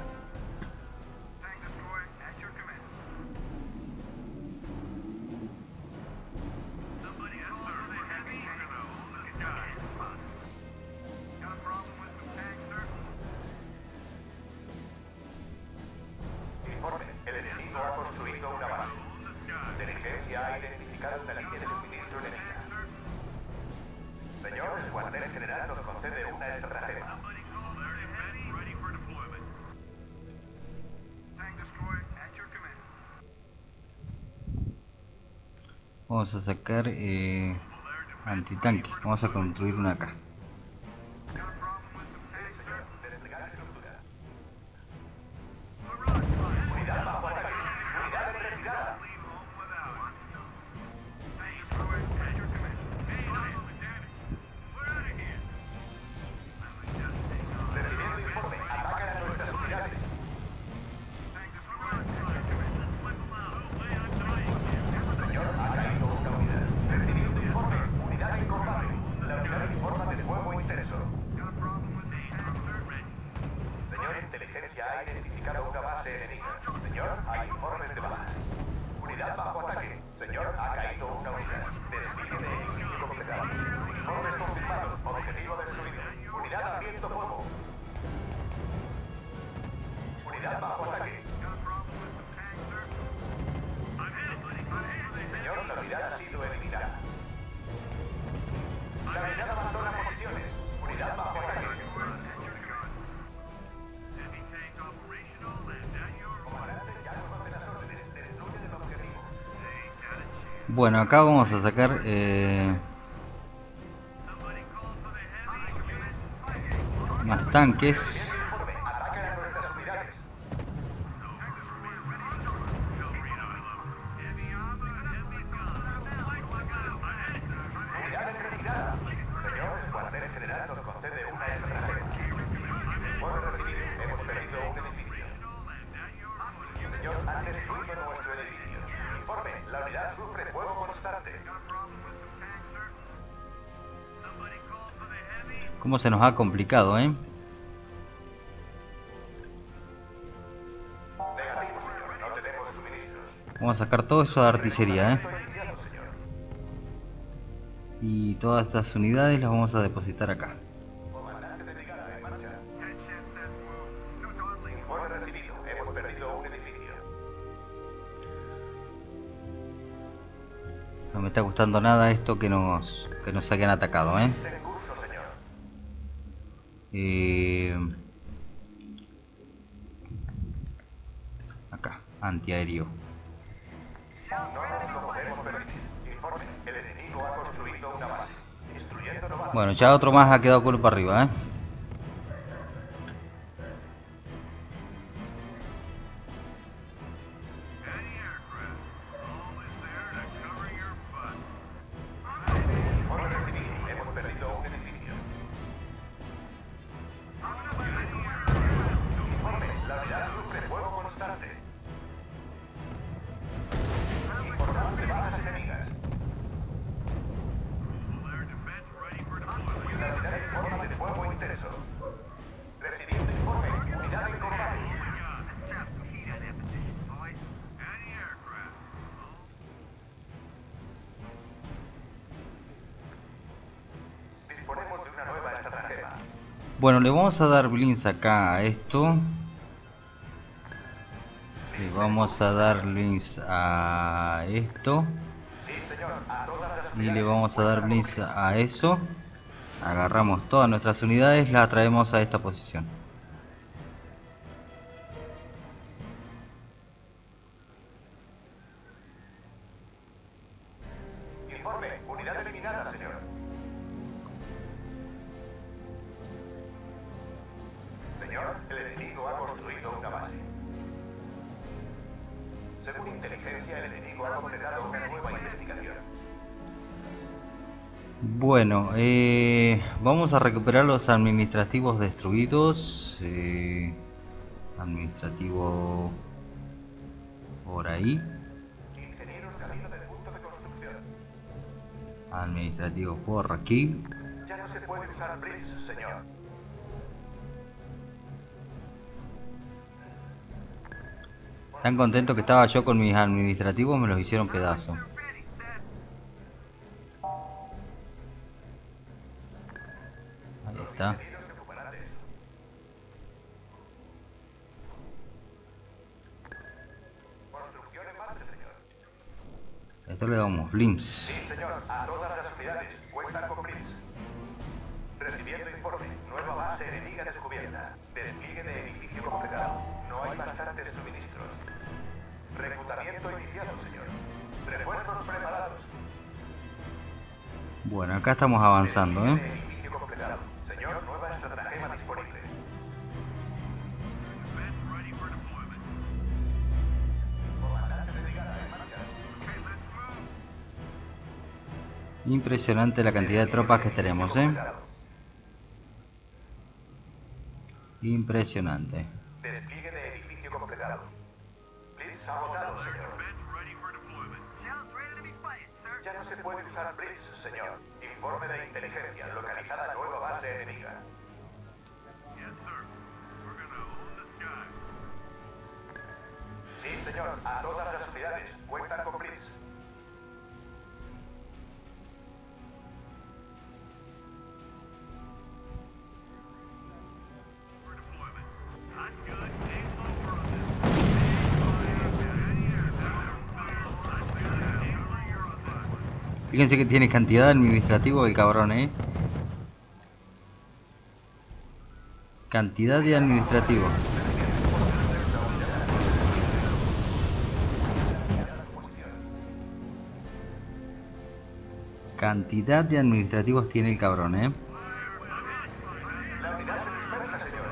Informe, el enemigo ha construido una base. Inteligencia ha identificado una línea de suministro enemiga. Señor, el cuartel general nos concede una estratagema. Vamos a sacar eh, antitanque. Vamos a construir una acá. Señor, desplegar estructura. Unidad bajo ataque. Unidad en retirada. Recibiendo informe. Atacan a nuestras unidades. Señor, ha caído una unidad. Recibiendo informe. Unidad en combate. La unidad informa de fuego intenso. Señor, inteligencia ha identificado una base enemiga. Señor, hay informes de bajas. Unidad bajo ataque. Señor, ha caído una unidad. Despliegue de edificio completado. Informes confirmados. Objetivo destruido. Unidad abriendo fuego. Unidad bajo ataque. Señor, la unidad ha sido eliminada. Bueno, acá vamos a sacar eh, más tanques. Atacan a nuestras unidades. Unidad en retirada. Señor, el cuartel general nos concede una estratagema. Informe recibido. Hemos perdido un edificio. Señor, han destruido nuestro edificio. Informe, la unidad sufre fuego constante. Cómo se nos ha complicado, ¿eh? Negativo, señor. No tenemos suministros. Vamos a sacar todo eso de artillería, ¿eh? Reclutamiento iniciado, señor. Y todas estas unidades las vamos a depositar acá. Comandante de brigada, en marcha. Informe recibido. Hemos perdido un edificio. No me está gustando nada esto que nos que nos hayan atacado, ¿eh? En curso, señor. Eh, acá, antiaéreo. No nos lo podemos permitir. Informe, el enemigo ha construido una base. Instruyendo novatos. Bueno, ya otro más ha quedado culo para arriba, ¿eh? Informe recibido. Hemos perdido un edificio. Informe, la unidad sufre fuego constante. Informados de bajas enemigas. La unidad informa de fuego intenso. Recibiendo informe, unidad en combate. Disponemos de una nueva estratagema. Bueno, le vamos a dar blinks acá a esto. Le vamos a dar blinks a esto. Sí, señor, a todas las Y unidades. le vamos a dar blinks a eso. Agarramos todas nuestras unidades, las traemos a esta posición. Informe, unidad eliminada, señor. Señor, el enemigo ha construido una base. Según inteligencia, el enemigo ha completado una nueva investigación. Bueno, eh, vamos a recuperar los administrativos destruidos. Eh, administrativo por ahí. Ingenieros camino del punto de construcción. Administrativo por aquí. Ya no se puede usar Blitz, señor. Tan contento que estaba yo con mis administrativos, me los hicieron pedazo. Ahí está. Ingenieros se ocuparán de eso. Construcción en marcha, señor. Esto le damos blimps. Sí, señor. A todas las unidades. Cuentan con Blitz. Recibiendo informe. Nueva base enemiga descubierta. Despliegue de edificio completado. No hay bastantes suministros. Reclutamiento iniciado, señor. Refuerzos preparados. Bueno, acá estamos avanzando, Despliegue ¿eh? de edificio completado. Señor, nueva estratagema disponible. Comandante de brigada en marcha. Impresionante la cantidad de tropas que tenemos, ¿eh? Impresionante. Despliegue de edificio completado. Blitz agotado, señor. Ya no se puede usar Blitz, señor. Informe de inteligencia. Localizada nueva base enemiga. Sí, señor. A todas las unidades. Cuentan con Blitz. Fíjense que tiene cantidad de administrativos el cabrón, ¿eh? Cantidad de administrativos. cantidad de administrativos tiene el cabrón, ¿eh? La unidad se dispersa, señor.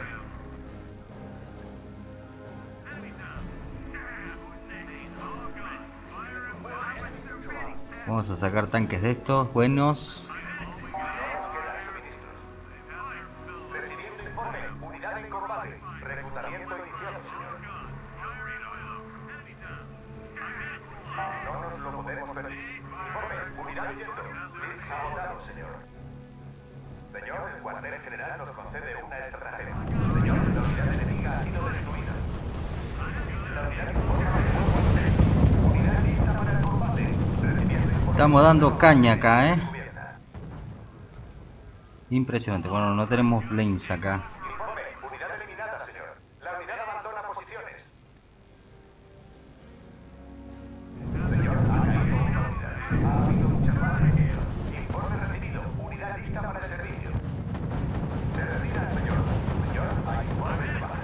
Vamos a sacar tanques de estos, buenos. No nos quedan suministros. Recibiendo informe, unidad en combate. Reclutamiento iniciado, señor. No nos lo podemos permitir. Informe, unidad huyendo. Blitz agotado, señor. Señor, el cuartel general nos concede una estratagema. Señor, la unidad enemiga ha sido destruida. La unidad informa de fuego intenso. Unidad lista para el combate. Recibiendo informe. Estamos dando caña acá, ¿eh? Descubierta. Impresionante. Bueno, no tenemos planes acá. Informe, unidad eliminada, señor. La unidad abandona posiciones. Señor, ha caído una unidad. Ha habido muchas bajas, señor. Informe recibido. Unidad lista para el servicio. Se retiran, señor. Señor, hay informes de bajas.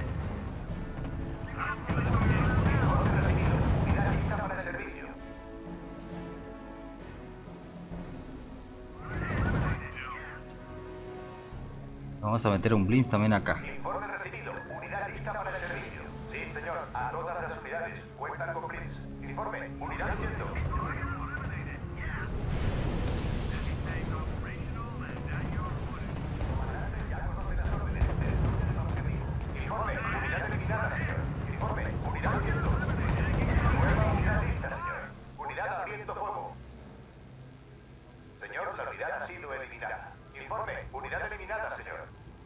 Informe recibido. Unidad lista para el servicio. Vamos a meter un blitz también acá. Informe recibido. Unidad lista para el servicio. Sí, señor. A todas las unidades. Cuentan con Blitz. Informe. Unidad huyendo. Comandante, ya conoce las órdenes. Destruye el objetivo. Informe. Unidad eliminada, señor. Informe. Unidad huyendo. Nueva unidad lista, señor. Unidad abriendo fuego. Señor, la unidad ha sido eliminada. Informe. Unidad eliminada, señor.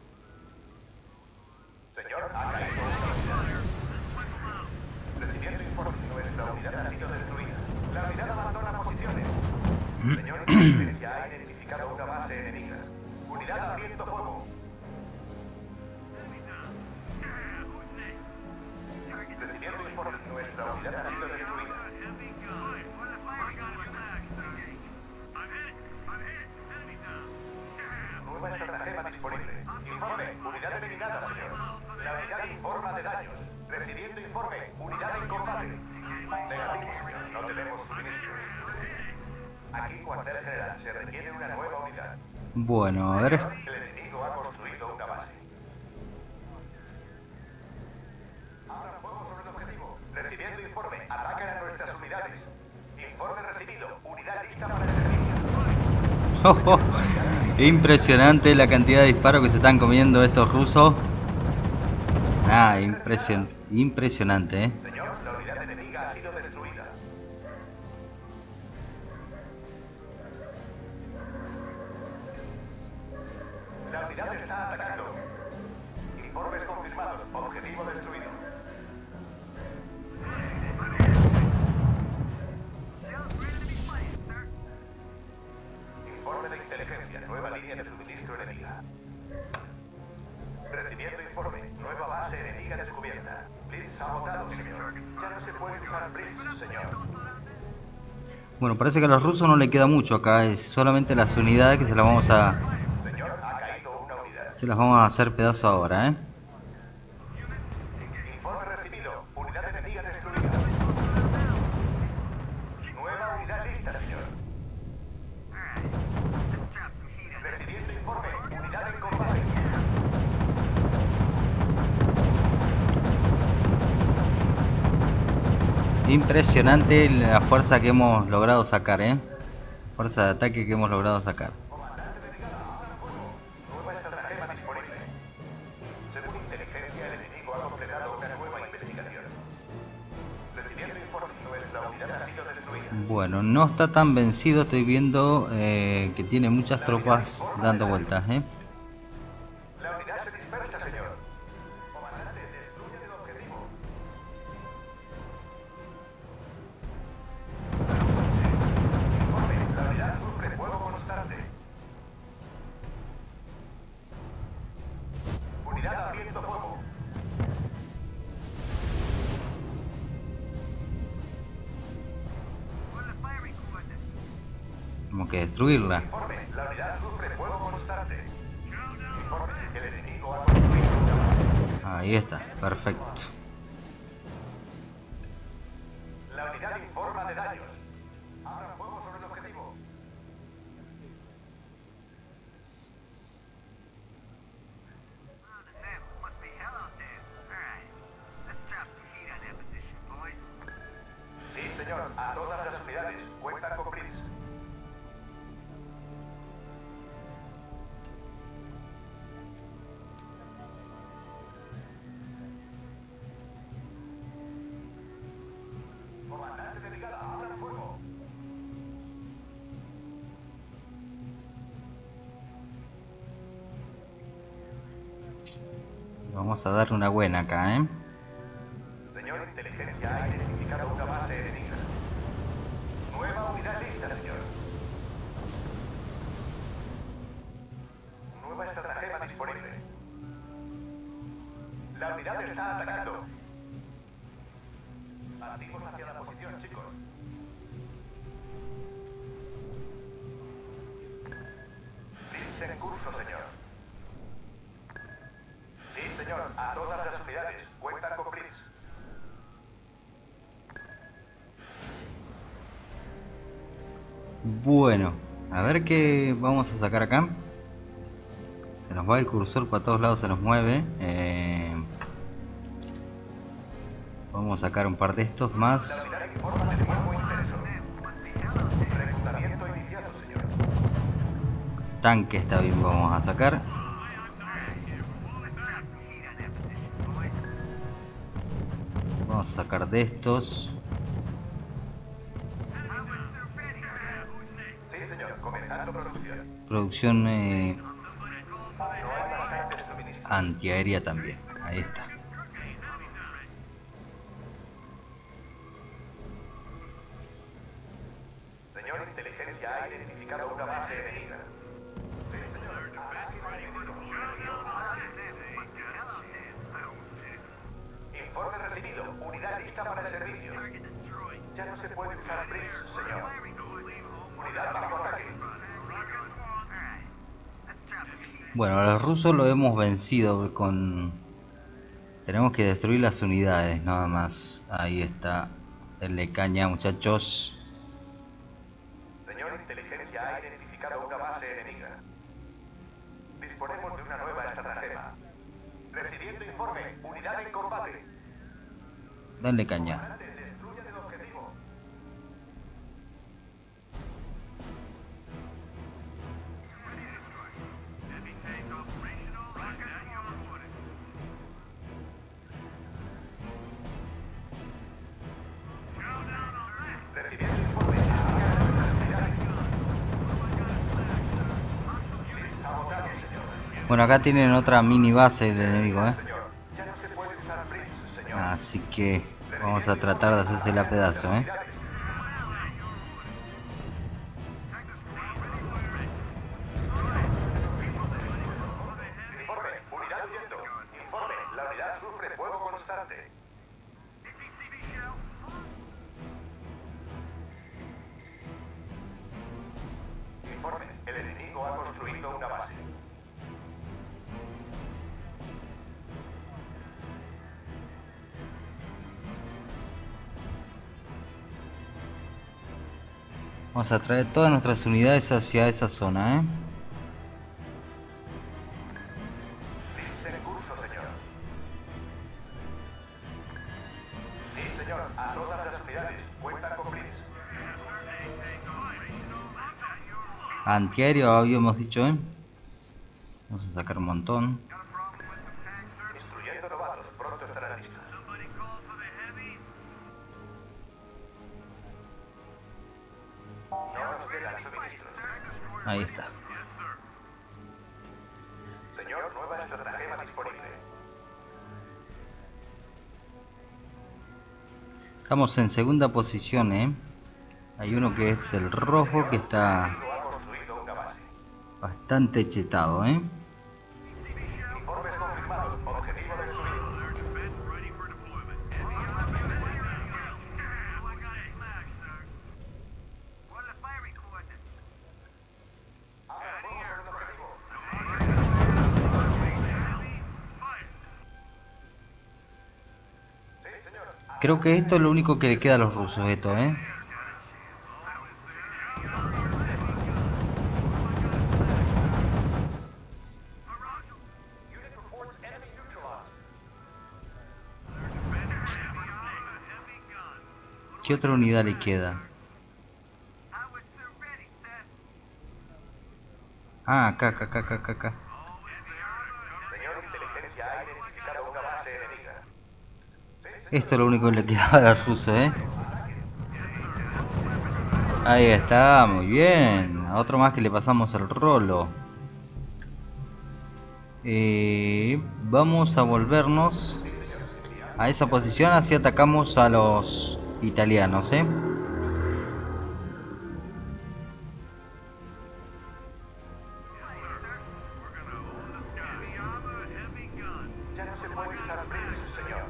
Señor, ha caído una unidad. Recibiendo informe, nuestra unidad ha sido destruida. La unidad abandona posiciones. Señor, ya ha identificado una base enemiga. Unidad abriendo fuego. Recibiendo informe, nuestra unidad ha sido destruida. Nueva estratagema disponible. Informe, unidad eliminada, señor. La unidad informa de daños. Recibiendo informe, unidad en combate. Negativo, señor. No tenemos suministros. Aquí, cuartel general. Se requiere una nueva unidad. Bueno, a ver. El enemigo ha construido una base. Abran fuego sobre el objetivo. Recibiendo informe. Atacan a nuestras unidades. Informe recibido. Unidad lista para el servicio. Oh, oh. Impresionante la cantidad de disparos que se están comiendo estos rusos. Ah, impresion impresionante, ¿eh? Señor, la unidad enemiga ha sido destruida. La unidad está atacando. Informes confirmados. Objetivo destruido. Informe de inteligencia. Nueva línea de suministro enemiga. Recibiendo informe. Nueva base enemiga descubierta. Blitz agotado, señor. Ya no se puede usar Blitz, señor. Bueno, parece que a los rusos no le queda mucho acá. Es solamente las unidades que se las vamos a... Señor, ha caído una unidad. Se las vamos a hacer pedazo ahora, ¿eh? Informe recibido. Unidad enemiga destruida. Nueva unidad lista, señor. Recibiendo informe. Unidad en combate. Impresionante la fuerza que hemos logrado sacar, ¿eh? Fuerza de ataque que hemos logrado sacar. Comandante de brigada, abran fuego. Nueva estratagema disponible. Según inteligencia, el enemigo ha completado una nueva investigación. Recibiendo informe, nuestra unidad ha sido destruida. Bueno, no está tan vencido. Estoy viendo eh, que tiene muchas tropas dando vueltas, ¿eh? La unidad se dispersa, señor. Comandante, destruye el objetivo. Informe, la unidad sufre fuego constante. Unidad abriendo fuego. Tenemos que destruirla. Informe, la unidad sufre fuego constante. Informe, el enemigo ha construido una base. Ahí está, perfecto. La unidad informa de daños. Abran fuego sobre el objetivo. Vamos a darle una buena acá, ¿eh? Señor Inteligencia, ha identificado una base enemiga. Nueva unidad lista, señor. Nueva estratagema disponible. La unidad está atacando. Partimos hacia la posición, chicos. Blitz en curso, señor. Sí, señor. A todas las unidades. Cuentan con Blitz. Bueno, a ver qué vamos a sacar acá. Se nos va el cursor para todos lados, se nos mueve. Eh, vamos a sacar un par de estos más. La unidad informa de nuevo intenso. Reclutamiento iniciado, señor. Tanque está bien, vamos a sacar. Vamos a sacar de estos. Sí, señor. Comenzando producción. Producción eh, No hay bastantes suministros. antiaérea también. Ahí está. Señor Inteligencia, ha identificado una base enemiga. Sí, señor. Informe recibido. Unidad lista para el servicio. Ya no se puede usar Blitz, señor. Unidad bajo ataque. Bueno, a los rusos lo hemos vencido con... Tenemos que destruir las unidades, nada más. Ahí está. Denle caña, muchachos. Señor Inteligencia, ha identificado una base enemiga. Disponemos de una nueva estratagema. Recibiendo informe. Unidad en combate. Denle caña. Destruyan el objetivo. Recibiendo informe. Atacan las unidades. Sabotado, señor. Bueno, acá tienen otra mini base el enemigo, ¿eh? Señor, ya no se puede usar Blitz, señor. Así que vamos a tratar de hacerse la pedazo, ¿eh? Informe, unidad huyendo. Informe, la unidad sufre fuego constante. Informe, el enemigo ha construido una base. Vamos a traer todas nuestras unidades hacia esa zona, ¿eh? Blitz en curso, señor. Sí, señor, a todas las unidades. Cuentan con Blitz. Antiaéreo habíamos dicho, ¿eh? Vamos a sacar un montón. Instruyendo novatos, pronto estarán listos. No nos quedan suministros. Ahí está. Señor, nueva estratagema disponible. Estamos en segunda posición, ¿eh? Hay uno que es el rojo que está El enemigo ha construido una base. bastante chetado, ¿eh? Informes confirmados. Objetivo destruido. Ahora vamos a un objetivo. Sí, señor. Creo que esto es lo único que le queda a los rusos, esto, ¿eh? Unit reports enemy neutralized. ¿Qué otra unidad le queda? Ah, acá, acá, acá, acá, acá. Señor Inteligencia, ha identificado una base enemiga. Sí, señor. Esto es lo único que le queda a los rusos, ¿eh? Ahí está, muy bien. A otro más que le pasamos el rolo. Eh, vamos a volvernos a esa posición, así atacamos a los italianos, ¿eh? Ya no se puede usar Blitz, señor.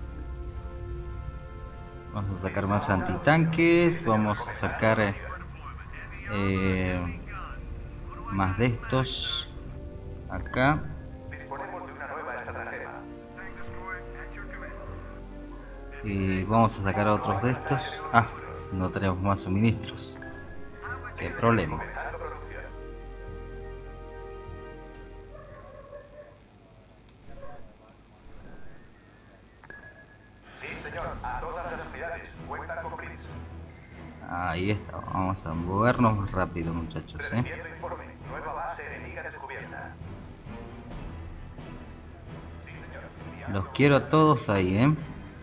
Vamos a sacar más antitanques, vamos a sacar eh, más de estos acá. Disponemos de una nueva estratagema. Y vamos a sacar otros de estos. Ah, no tenemos más suministros. Qué problema. Comenzando producción. Sí, señor. A todas las unidades. Cuentan con Blitz. Ahí está, vamos a movernos rápido, muchachos, ¿eh? Recibiendo informe. Nueva base enemiga descubierta. Sí, señor. Los quiero a todos ahí, ¿eh?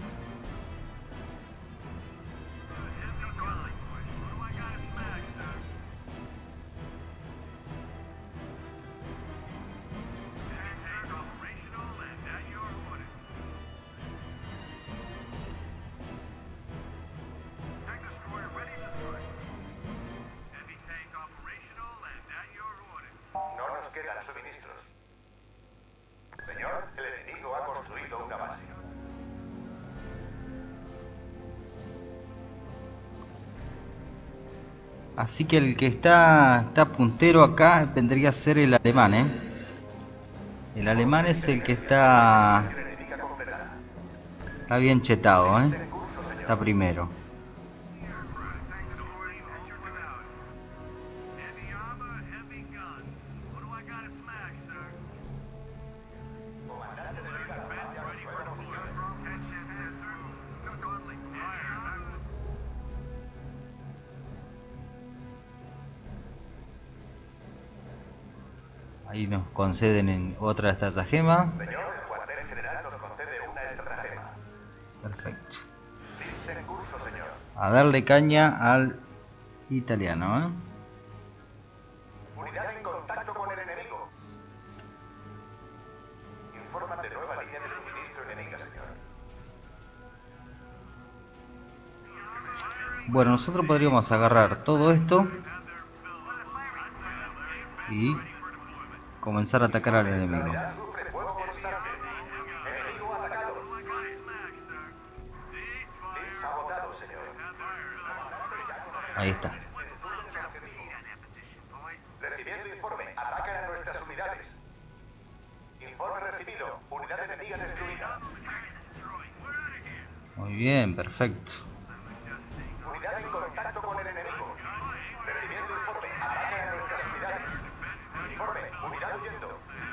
No nos quedan suministros. Señor, el enemigo ha construido una base. Así que el que está, está puntero acá vendría a ser el alemán, ¿eh? El alemán es el que está, Enemiga completada. está bien chetado, ¿eh? En curso, señor. Está primero. Comandante de brigada. Ya se encuentra en funciones. Ahí nos conceden en otra estratagema. Señor, el cuartel general nos concede una estratagema. Perfecto. Blitz en curso, señor. A darle caña al italiano, ¿eh? Unidad en contacto con el enemigo. Informan de nueva línea de suministro enemiga, señor. Bueno, nosotros podríamos agarrar todo esto y comenzar a atacar al enemigo. Unidad sufre fuego constante. Enemigo atacado. Blitz sabotado, señor. Ahí está. Recibiendo informe. Atacan a nuestras unidades. Informe recibido. Unidad enemiga destruida. Muy bien, perfecto. Unidad en contacto con el enemigo. Recibiendo informe. Atacan a nuestras unidades. Informe. Unidad huyendo.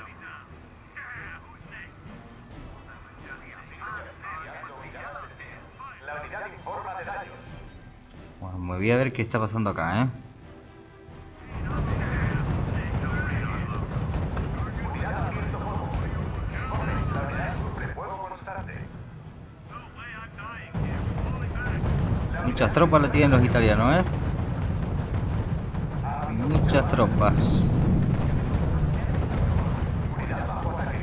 La unidad informa de daños. Bueno, me voy a ver qué está pasando acá, ¿eh? Unidad abierto fuego. Informe. La unidad sufre fuego constante. Muchas tropas la tienen los italianos, ¿eh? Muchas tropas. Unidad bajo ataque.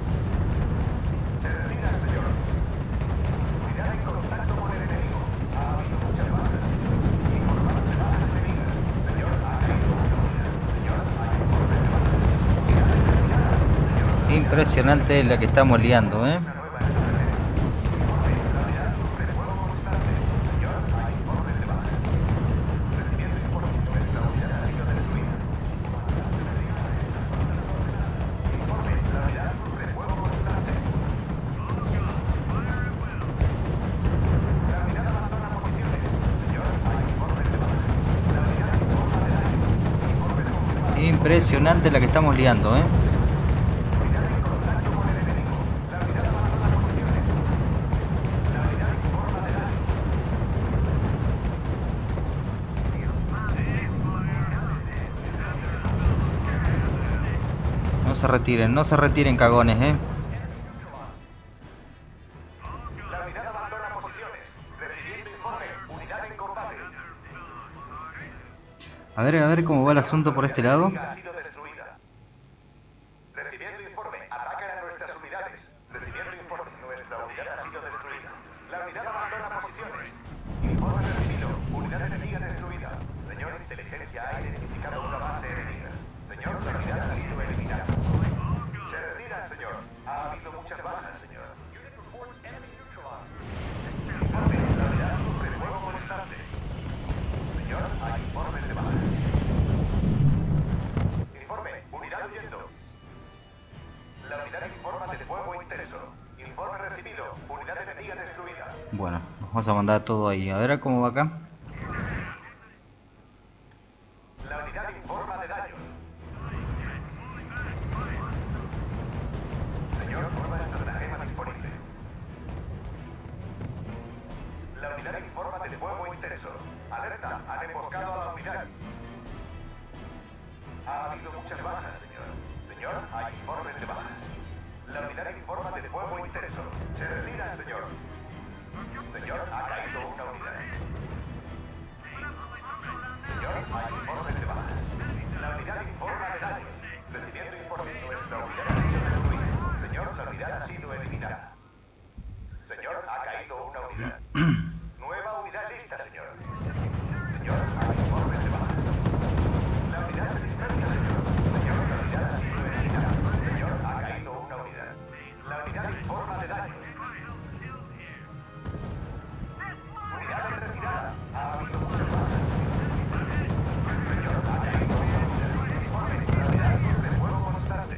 Se retiran, señor. Unidad en contacto con el enemigo. Ha habido muchas bajas. Informaron de bajas enemigas. Señor, ha caído una unidad. Señor, hay informe de bajas. Unidad determinada. Señor, Impresionante la que estamos liando, ¿eh? una nueva estratagema. Informe. La unidad sufre fuego constante. Señor, hay informes de bajas. Recibiendo informe. Nuestra unidad ha sido destruida. Informe. La unidad sufre fuego constante. La unidad abandona posiciones. Señor, hay informes de bajas. La unidad informa de daños. Informes confirmados. Impresionante la que estamos liando, ¿eh? Unidad en contacto con el enemigo. La unidad abandona posiciones. La unidad informa de daños. No se retiren, no se retiren, cagones, ¿eh? La unidad abandona posiciones. Recibiendo informe. Unidad en combate. A ver, a ver cómo va el asunto por este lado. Ha sido destruida. Recibiendo informe. Vamos a mandar todo ahí. A ver cómo va acá. La unidad informa de daños. Señor, nueva estratagema disponible. La unidad informa de fuego intenso. Alerta, han emboscado a la unidad. Ha habido muchas bajas, señor. Señor, hay informes de bajas. La unidad informa de fuego intenso. Se retiran, señor. Señor, ha caído una unidad. Señor, hay informes de bajas. La unidad informa de daños. Recibiendo informe, nuestra unidad ha sido destruida. Señor, la unidad ha sido eliminada. Señor, ha caído una unidad. Nueva unidad lista, señor. Señor, hay informes de bajas. La unidad se dispersa, señor. Señor, la unidad ha sido eliminada. Señor, ha caído una unidad. La unidad informa de daños. Unidad en retirada. Ha habido muchas bajas. Señor, ha caído una unidad. Informe, la unidad sufre fuego constante.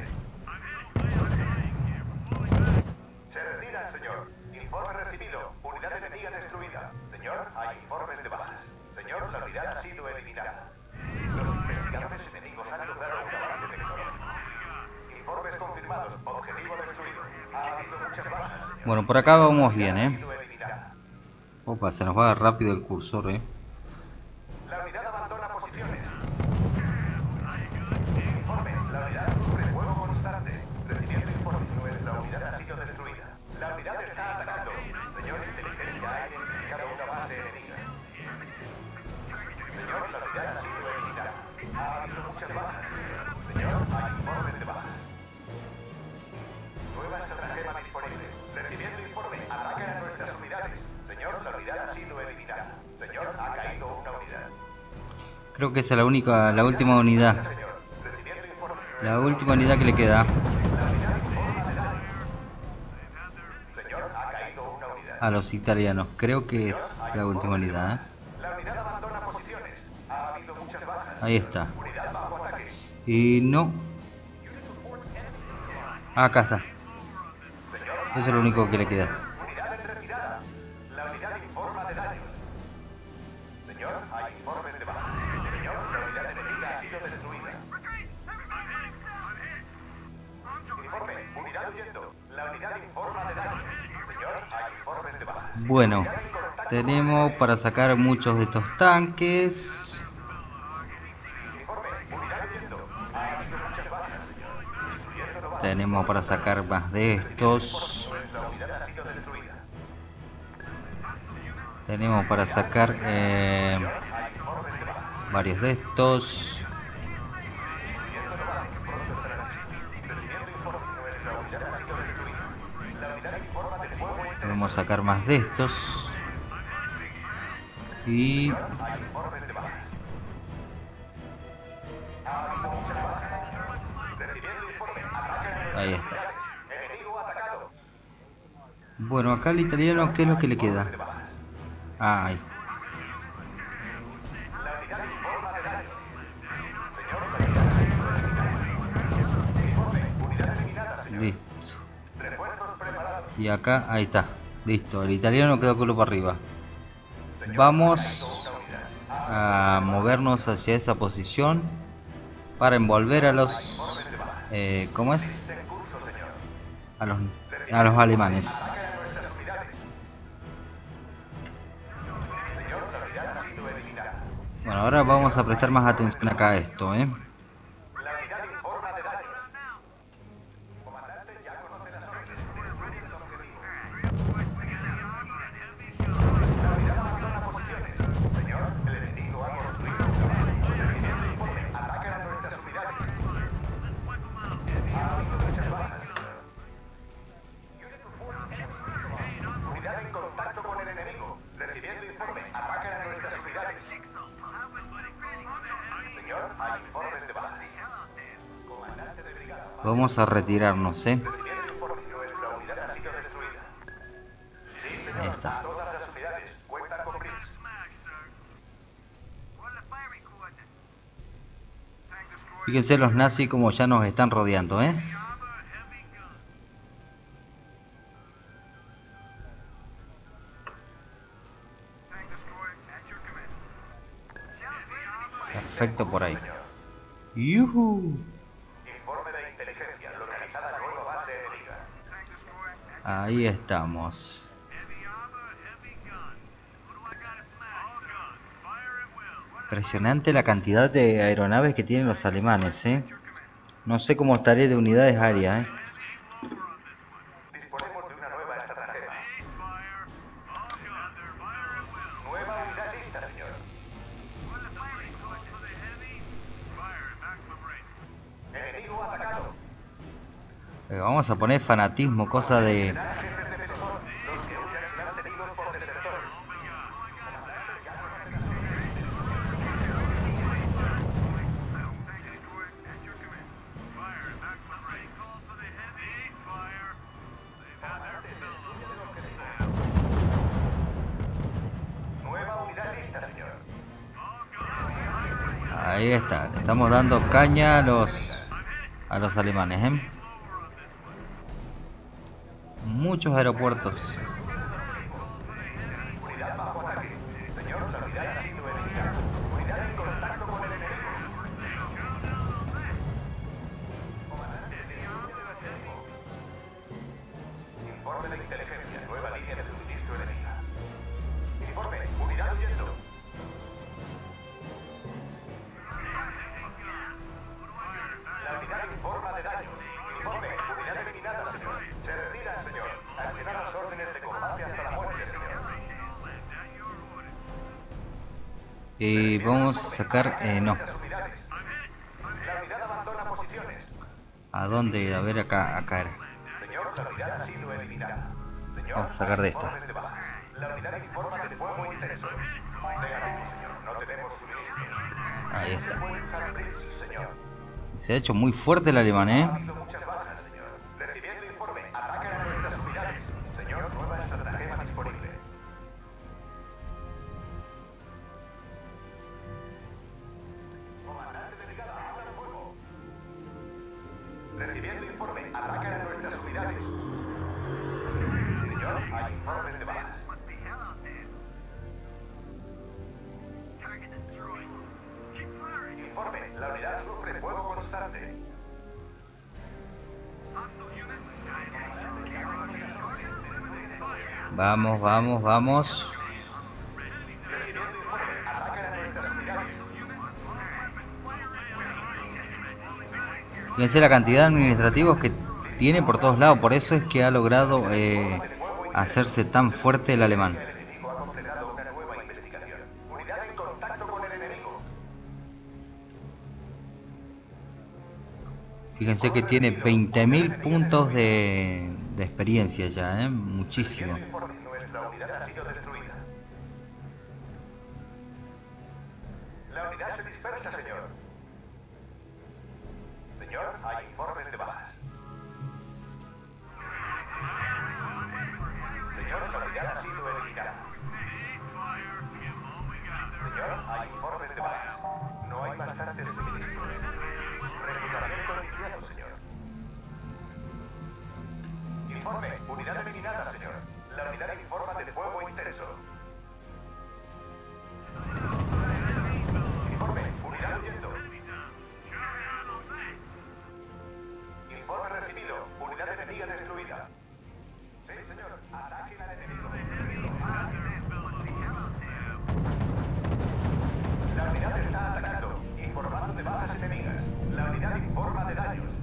Se retiran, señor. Informe recibido. Unidad enemiga destruida. Señor, hay informes de bajas. Señor, la unidad ha sido eliminada. Los investigadores enemigos han logrado un avance tecnológico. Informes confirmados. Objetivo destruido. Ha habido muchas bajas, señor. Bueno, por acá vamos bien, La unidad ha eh. sido eliminada. Opa, se nos va rápido el cursor, eh. La unidad abandona posiciones. Informe, la unidad sufre fuego constante. Recibiendo informe, nuestra unidad ha sido destruida. La unidad está atacando. Señor inteligencia, ha identificado una base enemiga. Señor, la unidad ha sido eliminada. Ha habido muchas bajas, señor. Señor, hay informes de bajas. Nueva estratagema disponible. Recibiendo informe, atacan a nuestras unidades. Señor, la unidad ha sido eliminada. Señor, ha caído una unidad. Creo que esa es la única, la última unidad. Señor, recibiendo informe. La última unidad que le queda. La unidad informa de daños. Señor, ha caído una unidad. A los italianos. Creo que es Señor, hay la última informes de unidad, ¿eh? bajas. La unidad abandona posiciones. Ha habido muchas bajas. Ahí está. Unidad bajo ataque. Y no. Ah, acá está. Señor, Eso es lo único que le queda. unidad en retirada. La unidad informa de daños. Señor, hay informes de bajas. Señor, la unidad enemiga ha sido destruida. Informe, unidad huyendo. La unidad informa de daños. Señor, hay informes de bajas. Bueno, Unidad en contacto. tenemos para sacar muchos de estos tanques. Informe, unidad huyendo. Ha habido muchas bajas, señor. Destruyendo novatos. Tenemos para sacar más de estos. Nuestra unidad ha sido destruida. Tenemos para sacar eh, Hay informes de bajas. varios de estos. Destruyendo novatos. Pronto estarán listos. Recibiendo informe. Nuestra unidad ha sido destruida. La unidad informa del fuego intenso. Podemos sacar más de estos. Y Hay informes de bajas. Ha habido muchas bajas, señor. Recibiendo informe. Atacan a nuestras ahí está. unidades. Enemigo atacado. Bueno, acá al italiano, ¿qué es lo que le queda? De bajas. Ah, ahí. La unidad informa de daños. Señor, la unidad ha sido eliminada. Informe. Unidad eliminada, señor. Listo. Refuerzos preparados. Y acá, ahí está. Listo, el italiano quedó culo para arriba. Señor, Vamos ha caído una unidad. a movernos hacia esa posición para envolver a los... Informes de bajas. Eh, ¿Cómo es? Blitz en curso, señor. A los, a los alemanes. Atacan a nuestras unidades. Señor, la unidad ha sido eliminada. Bueno, ahora vamos a prestar más atención acá a esto, ¿eh? La unidad informa de daños. Comandante, ya conoce las órdenes. Destruyen el objetivo. La unidad abandona posiciones. Señor, el enemigo ha construido una base. Recibiendo informe, atacan a nuestras unidades. Ha habido muchas bajas, señor. Unidad en contacto con el enemigo. Recibiendo informe, atacan a nuestras unidades. Señor, hay informes de bajas. Comandante de brigada. Vamos a retirarnos, ¿eh? Recibiendo informe, nuestra unidad ha sido destruida. Sí, Ahí señor. está. Todas las unidades cuentan con Blitz. Fíjense los nazis como ya nos están rodeando, ¿eh? correcto por ahí. ¡Yuhu! Informe de inteligencia. Localizada nueva base enemiga. Ahí estamos. Impresionante la cantidad de aeronaves que tienen los alemanes, ¿eh? No sé cómo estaré de unidades aéreas, ¿eh? Disponemos de una nueva estratagema. Nueva unidad lista, señor. Enemigo atacado. Eh, vamos a poner fanatismo, cosa de... Los que huyan serán detenidos por desertores. Nueva unidad lista, señor. Ahí está, le estamos dando caña a los a los alemanes, ¿eh? Muchos aeropuertos. Unidad bajo ataque. Señor, la unidad ha sido eliminada. Unidad en contacto con el enemigo. Comandante, informe de inteligencia. Nueva línea de suministro enemiga. Informe, unidad huyendo. La unidad informa de daños. Informe, unidad eliminada, señor. Se retiran, señor. Al llegar las órdenes de combate hasta la muerte, señor. Y vamos a sacar... Eh, no. Las unidades. La unidad abandona posiciones. ¿A dónde? A ver, acá, acá era. Señor, la unidad ha sido eliminada. Señor, Vamos a sacar de esta. informes de bajas. La unidad informa de fuego intenso. Negativo, señor. No tenemos suministros. Ahí No se está. puede usar blitz, señor. Se ha hecho muy fuerte el alemán, Ha ¿eh? habido muchas bajas, señor. Recibiendo informe. Atacan a nuestras unidades. Señor, nueva estratagema disponible. Comandante de brigada, abran fuego. Recibiendo informe. Atacan a nuestras unidades. Señor, hay informes de bajas. Informe, la unidad sufre fuego constante. Vamos, vamos, vamos. Recibiendo informe, atacan a nuestras unidades. Fíjense la cantidad de administrativos que tiene por todos lados. Por eso es que ha logrado eh, hacerse tan fuerte el alemán. El enemigo ha completado una nueva investigación. Unidad en contacto con el enemigo. Fíjense que tiene veinte mil puntos de, de experiencia ya, ¿eh? Muchísimo. Recibiendo informe, nuestra unidad ha sido destruida. La unidad se dispersa, señor. Señor, hay informes de bajas. Señor, la unidad ha sido eliminada. Señor, hay informes de bajas. No hay bastantes suministros. Reclutamiento iniciado, señor. Informe, unidad eliminada, señor. La unidad informa de fuego intenso. Informe, unidad huyendo. Informe recibido, unidad enemiga destruida. Sí, señor, ataquen al enemigo. La unidad está atacando, informando de bajas enemigas. La unidad informa de daños.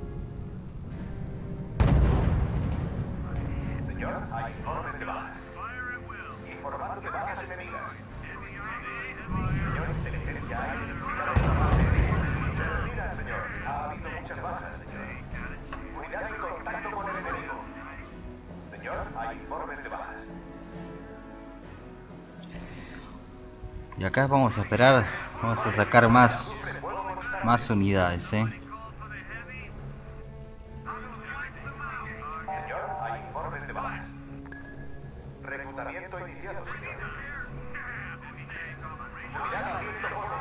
Señor, hay informes de bajas. Informando de bajas enemigas. Señor, inteligencia, hay identificado una base enemiga. Se retiran, señor. Ha habido muchas bajas, señor. Unidad en contacto con el enemigo. Señor, hay informes de bajas. Y acá vamos a esperar, vamos a sacar más, más unidades, ¿eh? Señor, hay informes de bajas. Reclutamiento iniciado, señor. Unidad abriendo fuego.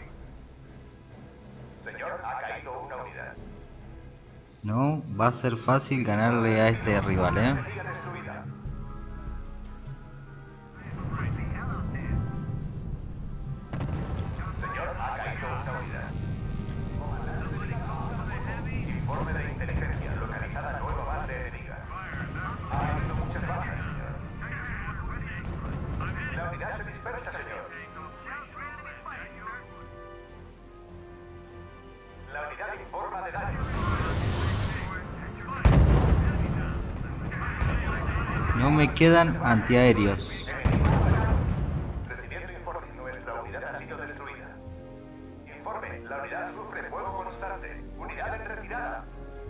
Señor, ha caído una unidad. No, va a ser fácil ganarle a este rival, ¿eh? Enemiga destruida. Señor, ha caído una informa de daños. No me quedan antiaéreos. Recibiendo informe, nuestra unidad ha sido destruida. Informe, la unidad sufre fuego constante. Unidad en retirada.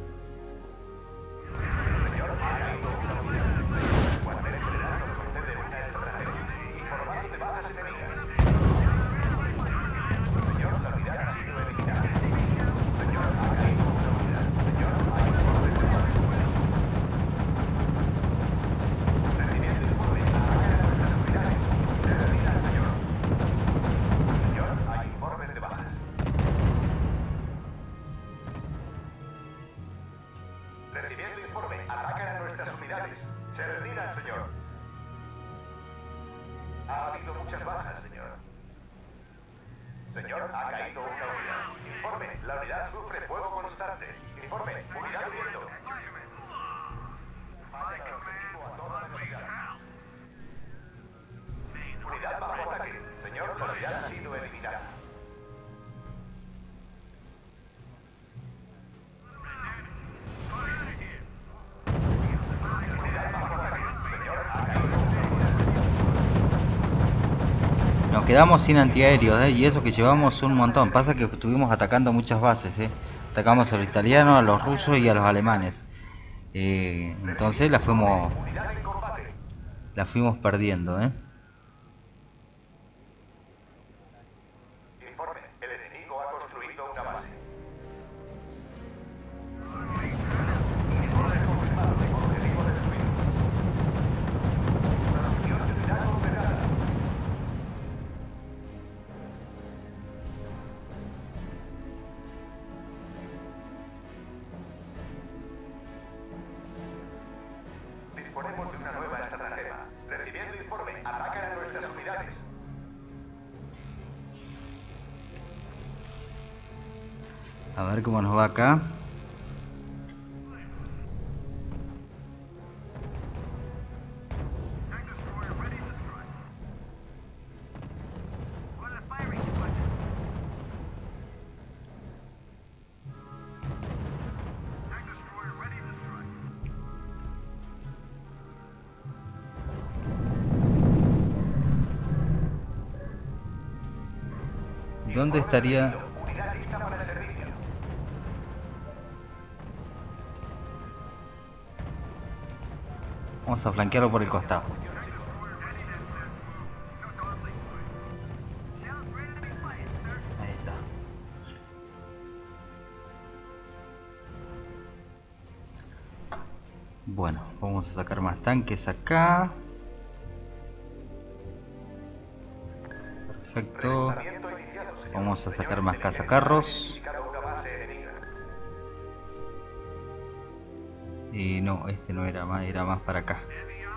Señor, ha caído una unidad. El cuartel general nos concede una estrategia. Informando de bajas enemigas. Señor, la unidad ha sido eliminada. Señor, ha caído una unidad. Señor, hay informe de bajas. Recibiendo informe, atacan a nuestras unidades. Se retiran, señor. Señor, hay informes de bajas. Recibiendo informe, atacan a nuestras unidades. Se retiran, señor. Ha habido muchas bajas, señor. Señor, ha caído una unidad. Informe, la unidad sufre fuego constante. Informe, unidad huyendo. Falla el objetivo a toda velocidad. Unidad bajo ataque. Señor, la unidad ha sido eliminada. Unidad bajo ataque. Señor, ha caído una unidad. Nos quedamos sin antiaéreos, ¿eh? Y eso que llevamos un montón. Pasa que estuvimos atacando muchas bases, ¿eh? Atacamos a los italianos, a los rusos y a los alemanes. Eh, entonces la fuimos, Unidad en combate. la fuimos perdiendo, ¿eh? Informe, el enemigo ha construido una base. Informes confirmados, objetivo destruido. Producción de unidad completada. Disponemos de una nueva estratagema. Recibiendo informe, atacan a nuestras unidades. A ver cómo nos va acá. ¿Dónde estaría? Unidad lista para el servicio. Vamos a flanquearlo por el costado. Ahí está. Bueno, vamos a sacar más tanques acá. Perfecto. Reclutamiento iniciado, señor. Vamos a sacar Señor, más el cazacarros. ejército ha identificado una base enemiga. Y no, este no era más, era más para acá.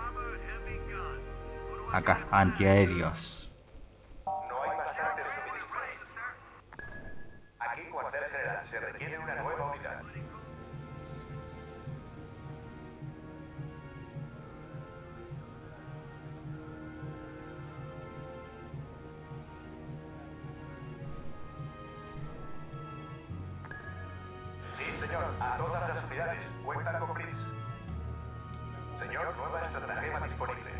Acá, antiaéreos. No hay bastantes suministros. Aquí, cuartel general, se requiere una nueva unidad. Sí, señor, a todas las unidades, cuentan con Blitz. Señor, nueva estratagema disponible.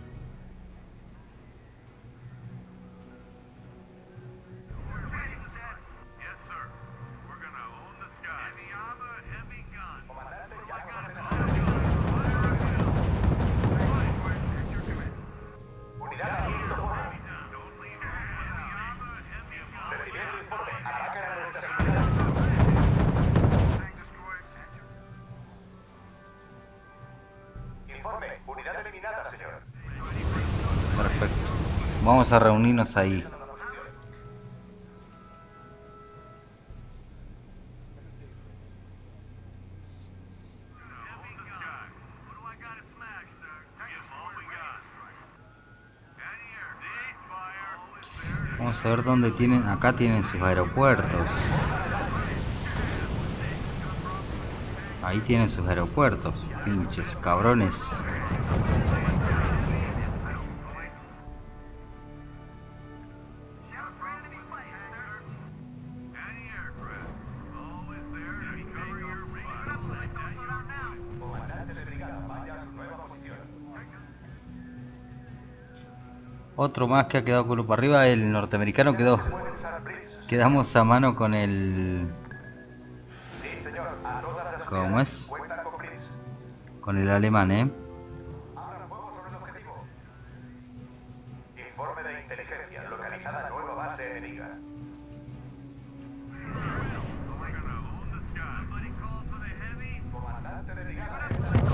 Comandante, ya conoce la situación. Unidad aquí en Tofuego. Recibiendo informe, atacan a nuestras unidades. Informe, unidad eliminada, señor. Perfecto. Vamos a reunirnos ahí. Vamos a ver dónde tienen. Acá tienen sus aeropuertos. Ahí tienen sus aeropuertos. Pinches cabrones. Otro más que ha quedado culo para arriba. El norteamericano quedó. Quedamos a mano con el... ¿Cómo es? Con el alemán, ¿eh? Informe de inteligencia. Localizada nueva base enemiga. Comandante de brigada.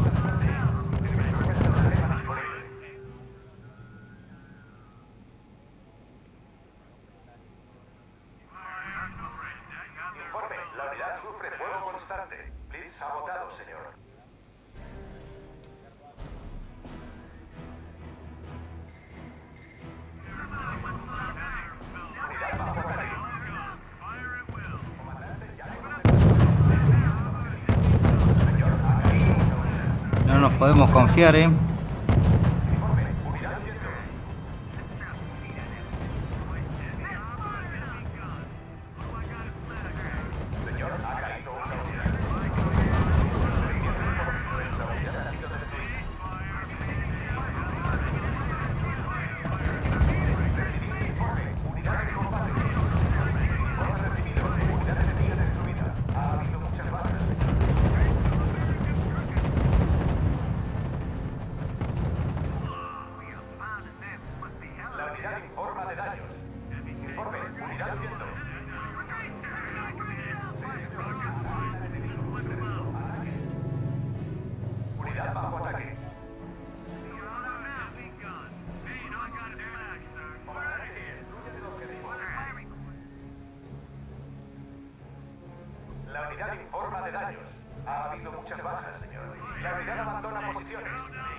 Informe. La unidad sufre fuego constante. Blitz sabotado, señor. Unidad bajo ataque. No nos podemos confiar, ¿eh? La unidad informa de daños. Ha habido muchas bajas, señor. La unidad abandona posiciones.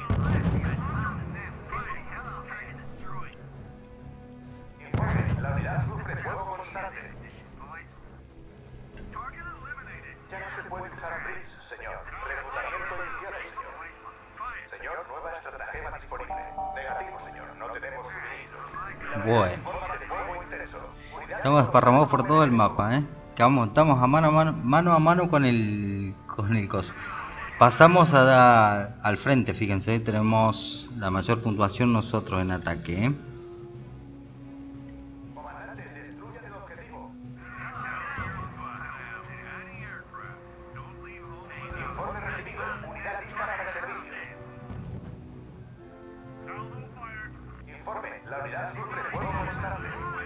Informe, la unidad sufre fuego constante. Ya no se puede usar Blitz, señor. Reclutamiento iniciado, señor. Señor, nueva estratagema disponible. Negativo, señor. No tenemos suministros. Bueno. Estamos desparramados por todo el mapa, ¿eh? Que vamos, estamos a mano a mano, mano a mano con el con el coso. Pasamos a da, al frente, fíjense, tenemos la mayor puntuación nosotros en ataque, ¿eh? Comandante, destruyan el objetivo. Informe recibido. Unidad lista para el servicio. Informe, la unidad sufre fuego constante.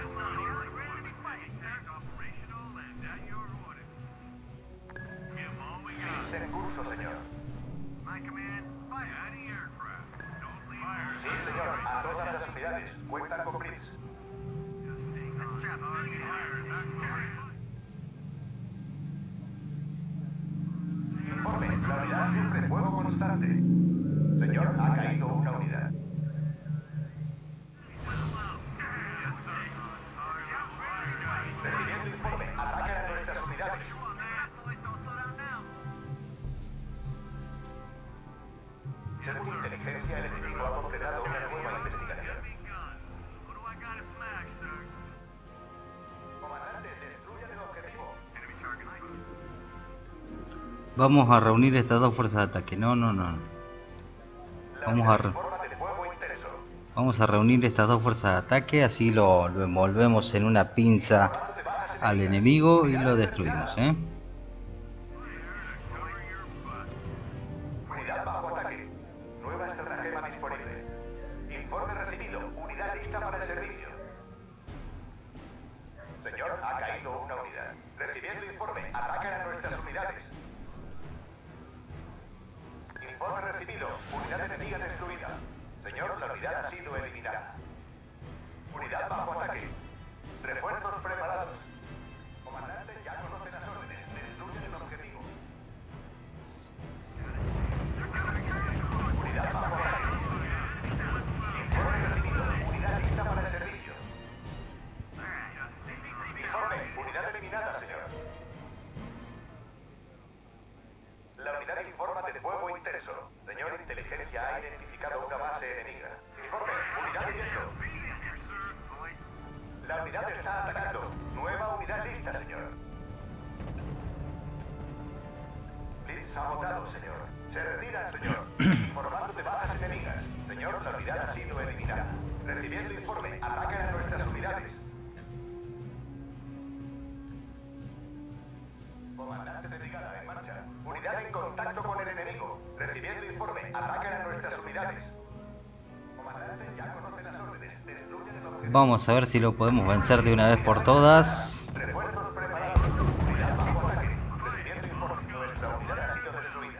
En curso, señor. Sí, señor. A todas las unidades. Cuentan con Blitz. Informe. La unidad sufre fuego constante. Señor, ha caído una unidad. Recibiendo informe. Atacan a nuestras unidades. Según inteligencia, el enemigo ha completado una nueva investigación. Comandante, destruyan el objetivo. Vamos a reunir estas dos fuerzas de ataque. No, no, no. Vamos a, re Vamos a reunir estas dos fuerzas de ataque. Así lo, lo envolvemos en una pinza al enemigo y lo destruimos, ¿eh? Unidad bajo ataque. Nueva estratagema disponible. Informe recibido. Unidad lista para el servicio. Señor, ha caído una unidad. Recibiendo informe. Atacan a nuestras unidades. Informe recibido. Unidad enemiga destruida. Señor, la unidad ha sido eliminada. Unidad bajo ataque. Refuerzos preparados. Comandante, ya conoce las órdenes. Destruyen el objetivo. Unidad bajo ataque. Informe recibido. Unidad lista para el servicio. Informe. Unidad eliminada, señor. La unidad informa de fuego intenso. Señor, inteligencia ha identificado una base enemiga. Informe. Unidad huyendo. La unidad está atacando. Nueva unidad lista, señor. Blitz Sabotado, señor. Se retiran, señor. Informando de bajas enemigas. Señor, la unidad ha sido eliminada. Recibiendo informe. Atacan a nuestras unidades. Comandante de brigada en marcha. Unidad en contacto con el enemigo. Recibiendo informe. Atacan a nuestras unidades. Comandante, ya conoce las órdenes. Destruyen el objetivo. Vamos a ver si lo podemos vencer de una vez por todas. Refuerzos preparados. Unidad bajo ataque. Recibiendo informe. Nuestra unidad ha sido destruida.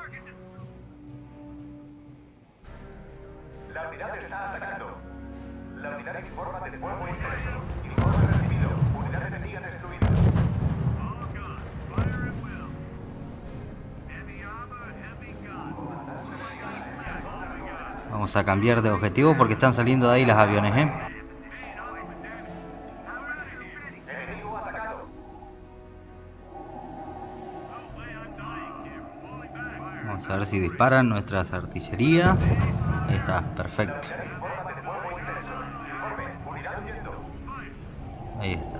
La unidad está atacando. La unidad informa de fuego intenso. Informe recibido. Unidad enemiga destruida. Vamos a cambiar de objetivo porque están saliendo de ahí los aviones, ¿eh? Enemigo atacado. Vamos a ver si disparan nuestras artillería. Ahí está, perfecto. Informa de fuego intenso. Informe. Unidad huyendo. Ahí está.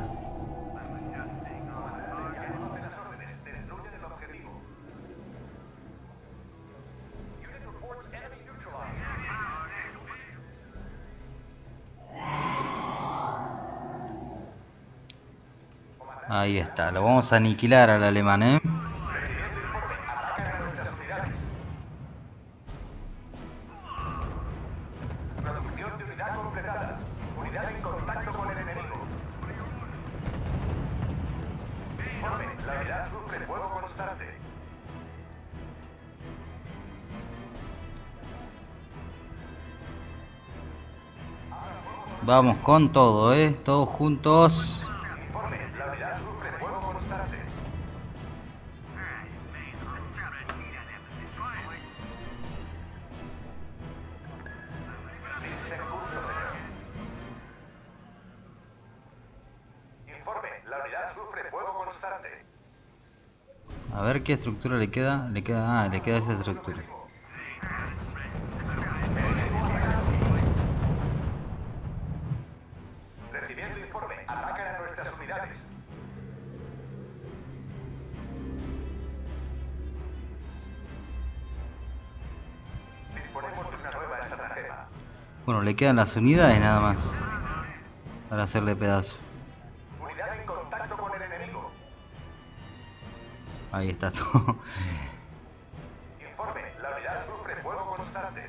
Ya conoce las órdenes. Destruyen el objetivo. Unit reports enemy neutralized. Ahí está, lo vamos a aniquilar al alemán, ¿eh? Recibiendo informe. Atacan a nuestras unidades. Producción de unidad completada. Unidad en contacto con el enemigo. Informe. La unidad sufre fuego constante. Vamos con todo, ¿eh? Todos juntos. Informe. La unidad sufre fuego constante. Blitz en curso, señor. Informe. La unidad sufre fuego constante. A ver qué estructura le queda. Le queda, ah, le queda esa estructura. Recibiendo informe. Atacan a nuestras unidades. Disponemos de una nueva estratagema. Bueno, le quedan las unidades nada más para hacerle pedazo. Unidad en contacto con el enemigo. Ahí está todo. Informe. La unidad sufre fuego constante.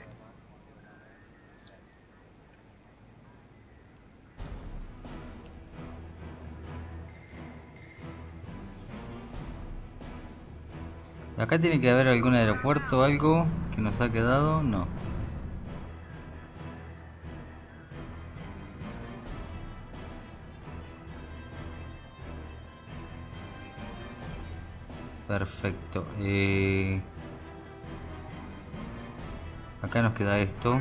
Acá tiene que haber algún aeropuerto o algo que nos ha quedado. No. Perfecto. Eh... Acá nos queda esto.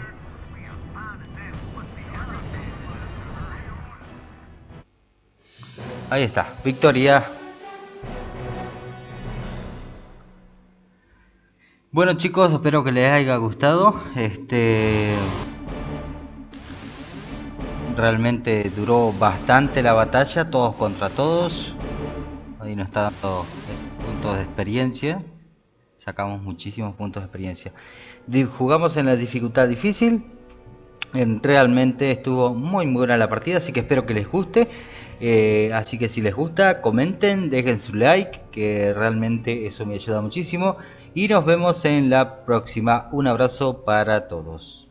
Ahí está, victoria. Bueno chicos, espero que les haya gustado. Este realmente duró bastante la batalla, todos contra todos. Ahí nos está dando puntos de experiencia. Sacamos muchísimos puntos de experiencia. Jugamos en la dificultad difícil. Realmente estuvo muy muy buena la partida, así que espero que les guste. Eh, así que si les gusta, comenten, dejen su like, que realmente eso me ayuda muchísimo. Y nos vemos en la próxima. Un abrazo para todos.